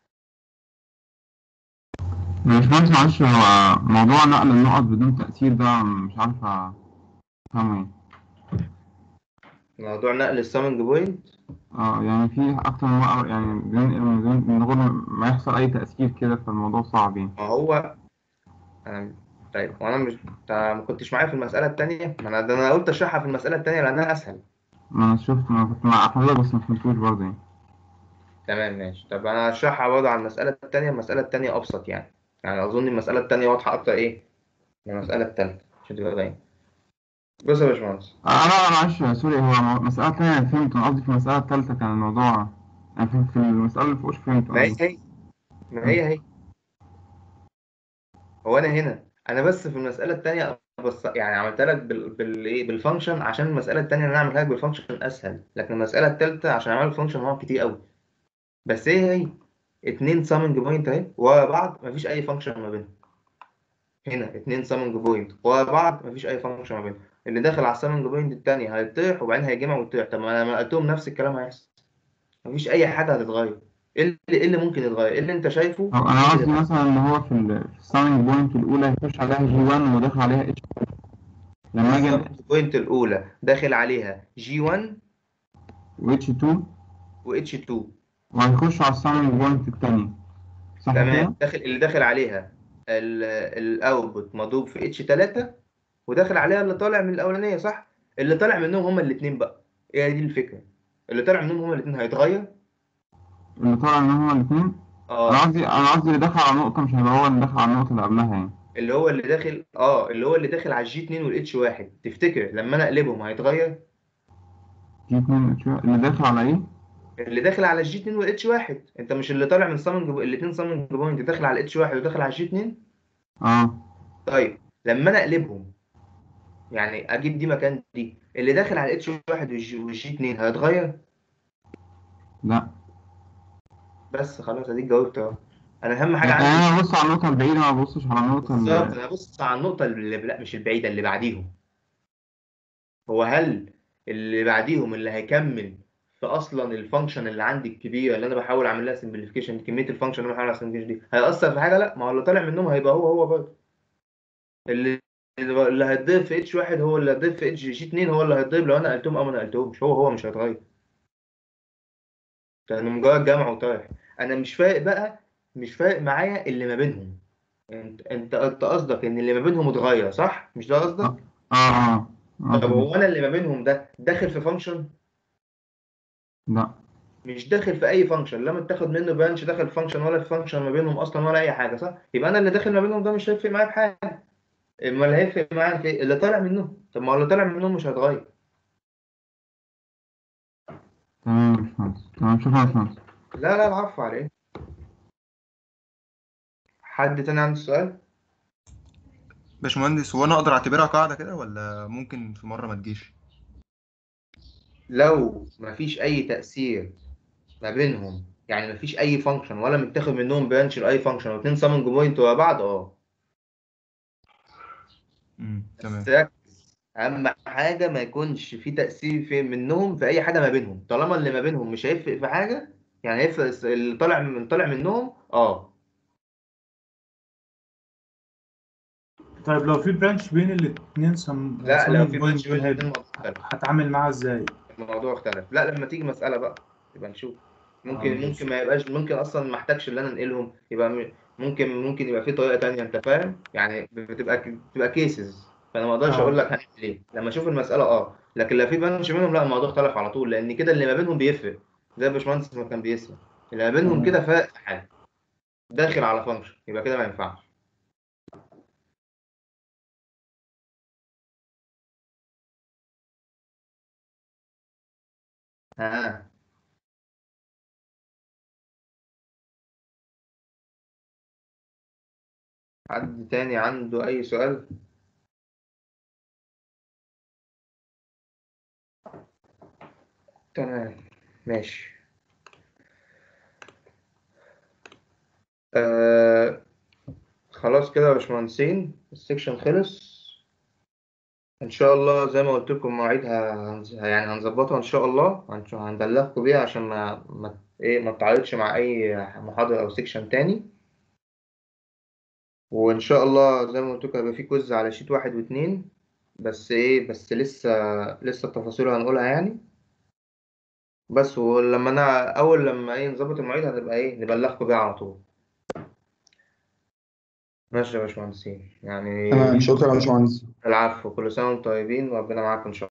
مش باشمهندس معلش، هو موضوع نقل النقط بدون تأثير ده مش عارف أفهمه ايه. موضوع نقل السامنج بوينت، اه يعني في أكتر من نقط، يعني بننقل من غير من غير ما يحصل أي تأثير كده، فالموضوع صعب يعني. ما هو انا طيب، وانا مش انت ما كنتش معايا في المسألة التانية، ما انا ده انا قلت اشرحها في المسألة التانية لانها اسهل. ما أنا شفت، ما كنت مع حضرتك بس ما فهمتوش برضه يعني. تمام ماشي. طب انا هشرحها برضه على المسألة التانية، المسألة التانية ابسط يعني، يعني اظن المسألة التانية واضحة اكتر ايه من المسألة التالتة عشان تبقى باين. بص يا باشمهندس، آه لا معلش سوري، هو مو- مسألة تانية فهمت، أنا قصدي في المسألة التالتة كان الموضوع يعني في في المسألة اللي فوقش فهمت ما هي قصدي. هي ما هي هي هو انا هنا انا بس في المسألة التانية بس يعني عملتها لك بال بال ايه بالفانكشن، عشان المسألة التانية انا اعملها لك بالفانكشن اسهل، لكن المسألة التالتة عشان اعمل فانكشن هو كتير قوي. بس هي هي اتنين سامنج بوينت اهي ورا بعض، مفيش اي فانكشن ما بينهم. هنا اتنين سامنج بوينت ورا بعض مفيش اي فانكشن ما بينهم، اللي داخل على السامنج بوينت التانية هيطيح وبعدين هيجمع ويطيح. طب ما انا لما قلتهم نفس الكلام هيحصل، مفيش اي حاجة هتتغير. ايه اللي إيه اللي ممكن يتغير؟ ايه اللي انت شايفه هو أنا ممكن قصدي يتغير؟ مثلا إن هو في ال في الساينج بوينت الأولى يخش عليها جي واحد وداخل عليها اتش لما أجي السامنج بوينت الاولى داخل عليها جي واحد و اتش اتنين و اتش اتنين. وهيخش على الساينج بوينت التانية، صح تمام. كده؟ داخل اللي داخل عليها الاوتبوت مضروب في اتش تلاتة، وداخل عليها اللي طالع من الاولانيه، صح؟ اللي طالع منهم هما الاثنين بقى، هي دي الفكره، اللي طالع منهم هما الاثنين هيتغير. اللي طالع إن هما الاتنين، أنا اه قصدي أنا قصدي اللي داخل على نقطة مش هيبقى هو اللي داخل على النقطة اللي قبلها يعني. اللي هو اللي داخل اه اللي هو اللي داخل على الجي اتنين والاتش واحد، تفتكر لما انا اقلبهم هيتغير؟ جي اتنين اتش اللي داخل على إيه؟ اللي داخل على الجي اتنين والاتش واحد، انت مش اللي طالع من سامنج الاثنين سامنج بوينت داخل على الاتش واحد وداخل على الجي اتنين؟ اه طيب لما انا اقلبهم، يعني اجيب دي مكان دي، اللي داخل على الاتش واحد والجي, والجي اتنين هيتغير؟ لا. بس خلاص اديك جاوبت اهو. انا اهم حاجه يعني عندي أنا ببص على النقطة البعيدة، ما ببصش على النقطة بالظبط، اللي انا بص على النقطه اللي لا مش البعيده، اللي بعديهم. هو هل اللي بعديهم اللي هيكمل في اصلا الفانكشن اللي عندي الكبيره اللي انا بحاول اعمل لها سمبليفيكيشن، كميه الفانكشن اللي انا بحاول اعمل سمبليفيكيشن دي هيأثر في حاجه؟ لا، ما هو اللي طالع منهم هيبقى هو هو برضه. اللي اللي هيتضيف في اتش واحد هو اللي هيتضيف في اتش جي اتنين هو اللي هيتضيف لو انا قلتهم او ما نقلتهمش، هو هو مش هيتغير، لانه مجرد جمع وطرح. انا مش فارق بقى، مش فارق معايا اللي ما بينهم، انت انت انت قصدك ان اللي ما بينهم اتغير صح؟ مش ده قصدك؟ اه اه اه طب تمام. هو انا اللي ما بينهم ده داخل في فانكشن؟ لا مش داخل في اي فانكشن، لا متاخد منه برانش داخل في فانكشن ولا في فانكشن ما بينهم اصلا ولا اي حاجه صح؟ يبقى انا اللي داخل ما بينهم ده مش هيفرق معايا في حاجه. امال اللي هيفرق معايا في إيه؟ اللي طالع منهم. طب ما هو اللي طالع منهم مش هيتغير. تمام يا باشمهندس، تمام شكرا يا باشمهندس. لا لا العفو على ايه؟ حد تاني عنده سؤال؟ باشمهندس، هو انا اقدر اعتبرها قاعده كده ولا ممكن في مره ما تجيش؟ لو مفيش اي تاثير ما بينهم، يعني مفيش اي فانكشن ولا متاخد منهم برانش لاي فانكشن واتنين سامنج بوينت ورا بعض اه. امم بس تمام. ركز، اهم حاجه ما يكونش في تاثير في منهم في اي حاجه ما بينهم. طالما اللي ما بينهم مش هيفرق في حاجه، يعني هيفرق اللي طالع من طالع منهم اه. طيب لو في برانش بين الاتنين سم لا لو سامونج في بوينت برانش بين دول الاثنين هيبقى الموضوع اختلف. هتعامل معاها ازاي؟ الموضوع اختلف لا لما تيجي مساله بقى يبقى نشوف. اه ممكن ماشي. ممكن ما يبقاش، ممكن اصلا ما احتاجش ان انا انقلهم، يبقى م- ممكن ممكن يبقى في طريقه تانية انت فاهم يعني. بتبقى بتبقى كيسز، فانا ما اقدرش اقول اه لك هنعمل ايه لما اشوف المساله اه. لكن لو في بنش منهم لا الموضوع اختلف على طول، لان كده اللي ما بينهم بيفرق. زي الباشمهندس ما كان بيسمع، اللي ما بينهم تمام. كده فرق في حاجه داخل على فانكشن، يبقى كده ما ينفعش. ها حد تاني عنده اي سؤال؟ تمام ماشي. آه خلاص كده يا باشمهندسين السكشن خلص. ان شاء الله زي ما قلت لكم مواعيدها هنز- يعني هنظبطها ان شاء الله، هنش- هندلعكم بيها عشان ما ما ايه ما تتعارضش مع اي محاضرة او سكشن تاني. وان شاء الله زي ما قلت لكم هيبقى في كويز على شيت واحد واتنين. بس ايه بس لسه لسه التفاصيل هنقولها يعني. بس ولما انا اول لما ايه نظبط المواعيد هتبقى ايه نبلغكم بيها على طول. ماشي يا باشمهندسين يعني. تمام شكرا يا باشمهندس. العفو، كل سنة وانتم طيبين وربنا معاكم ان شاء الله.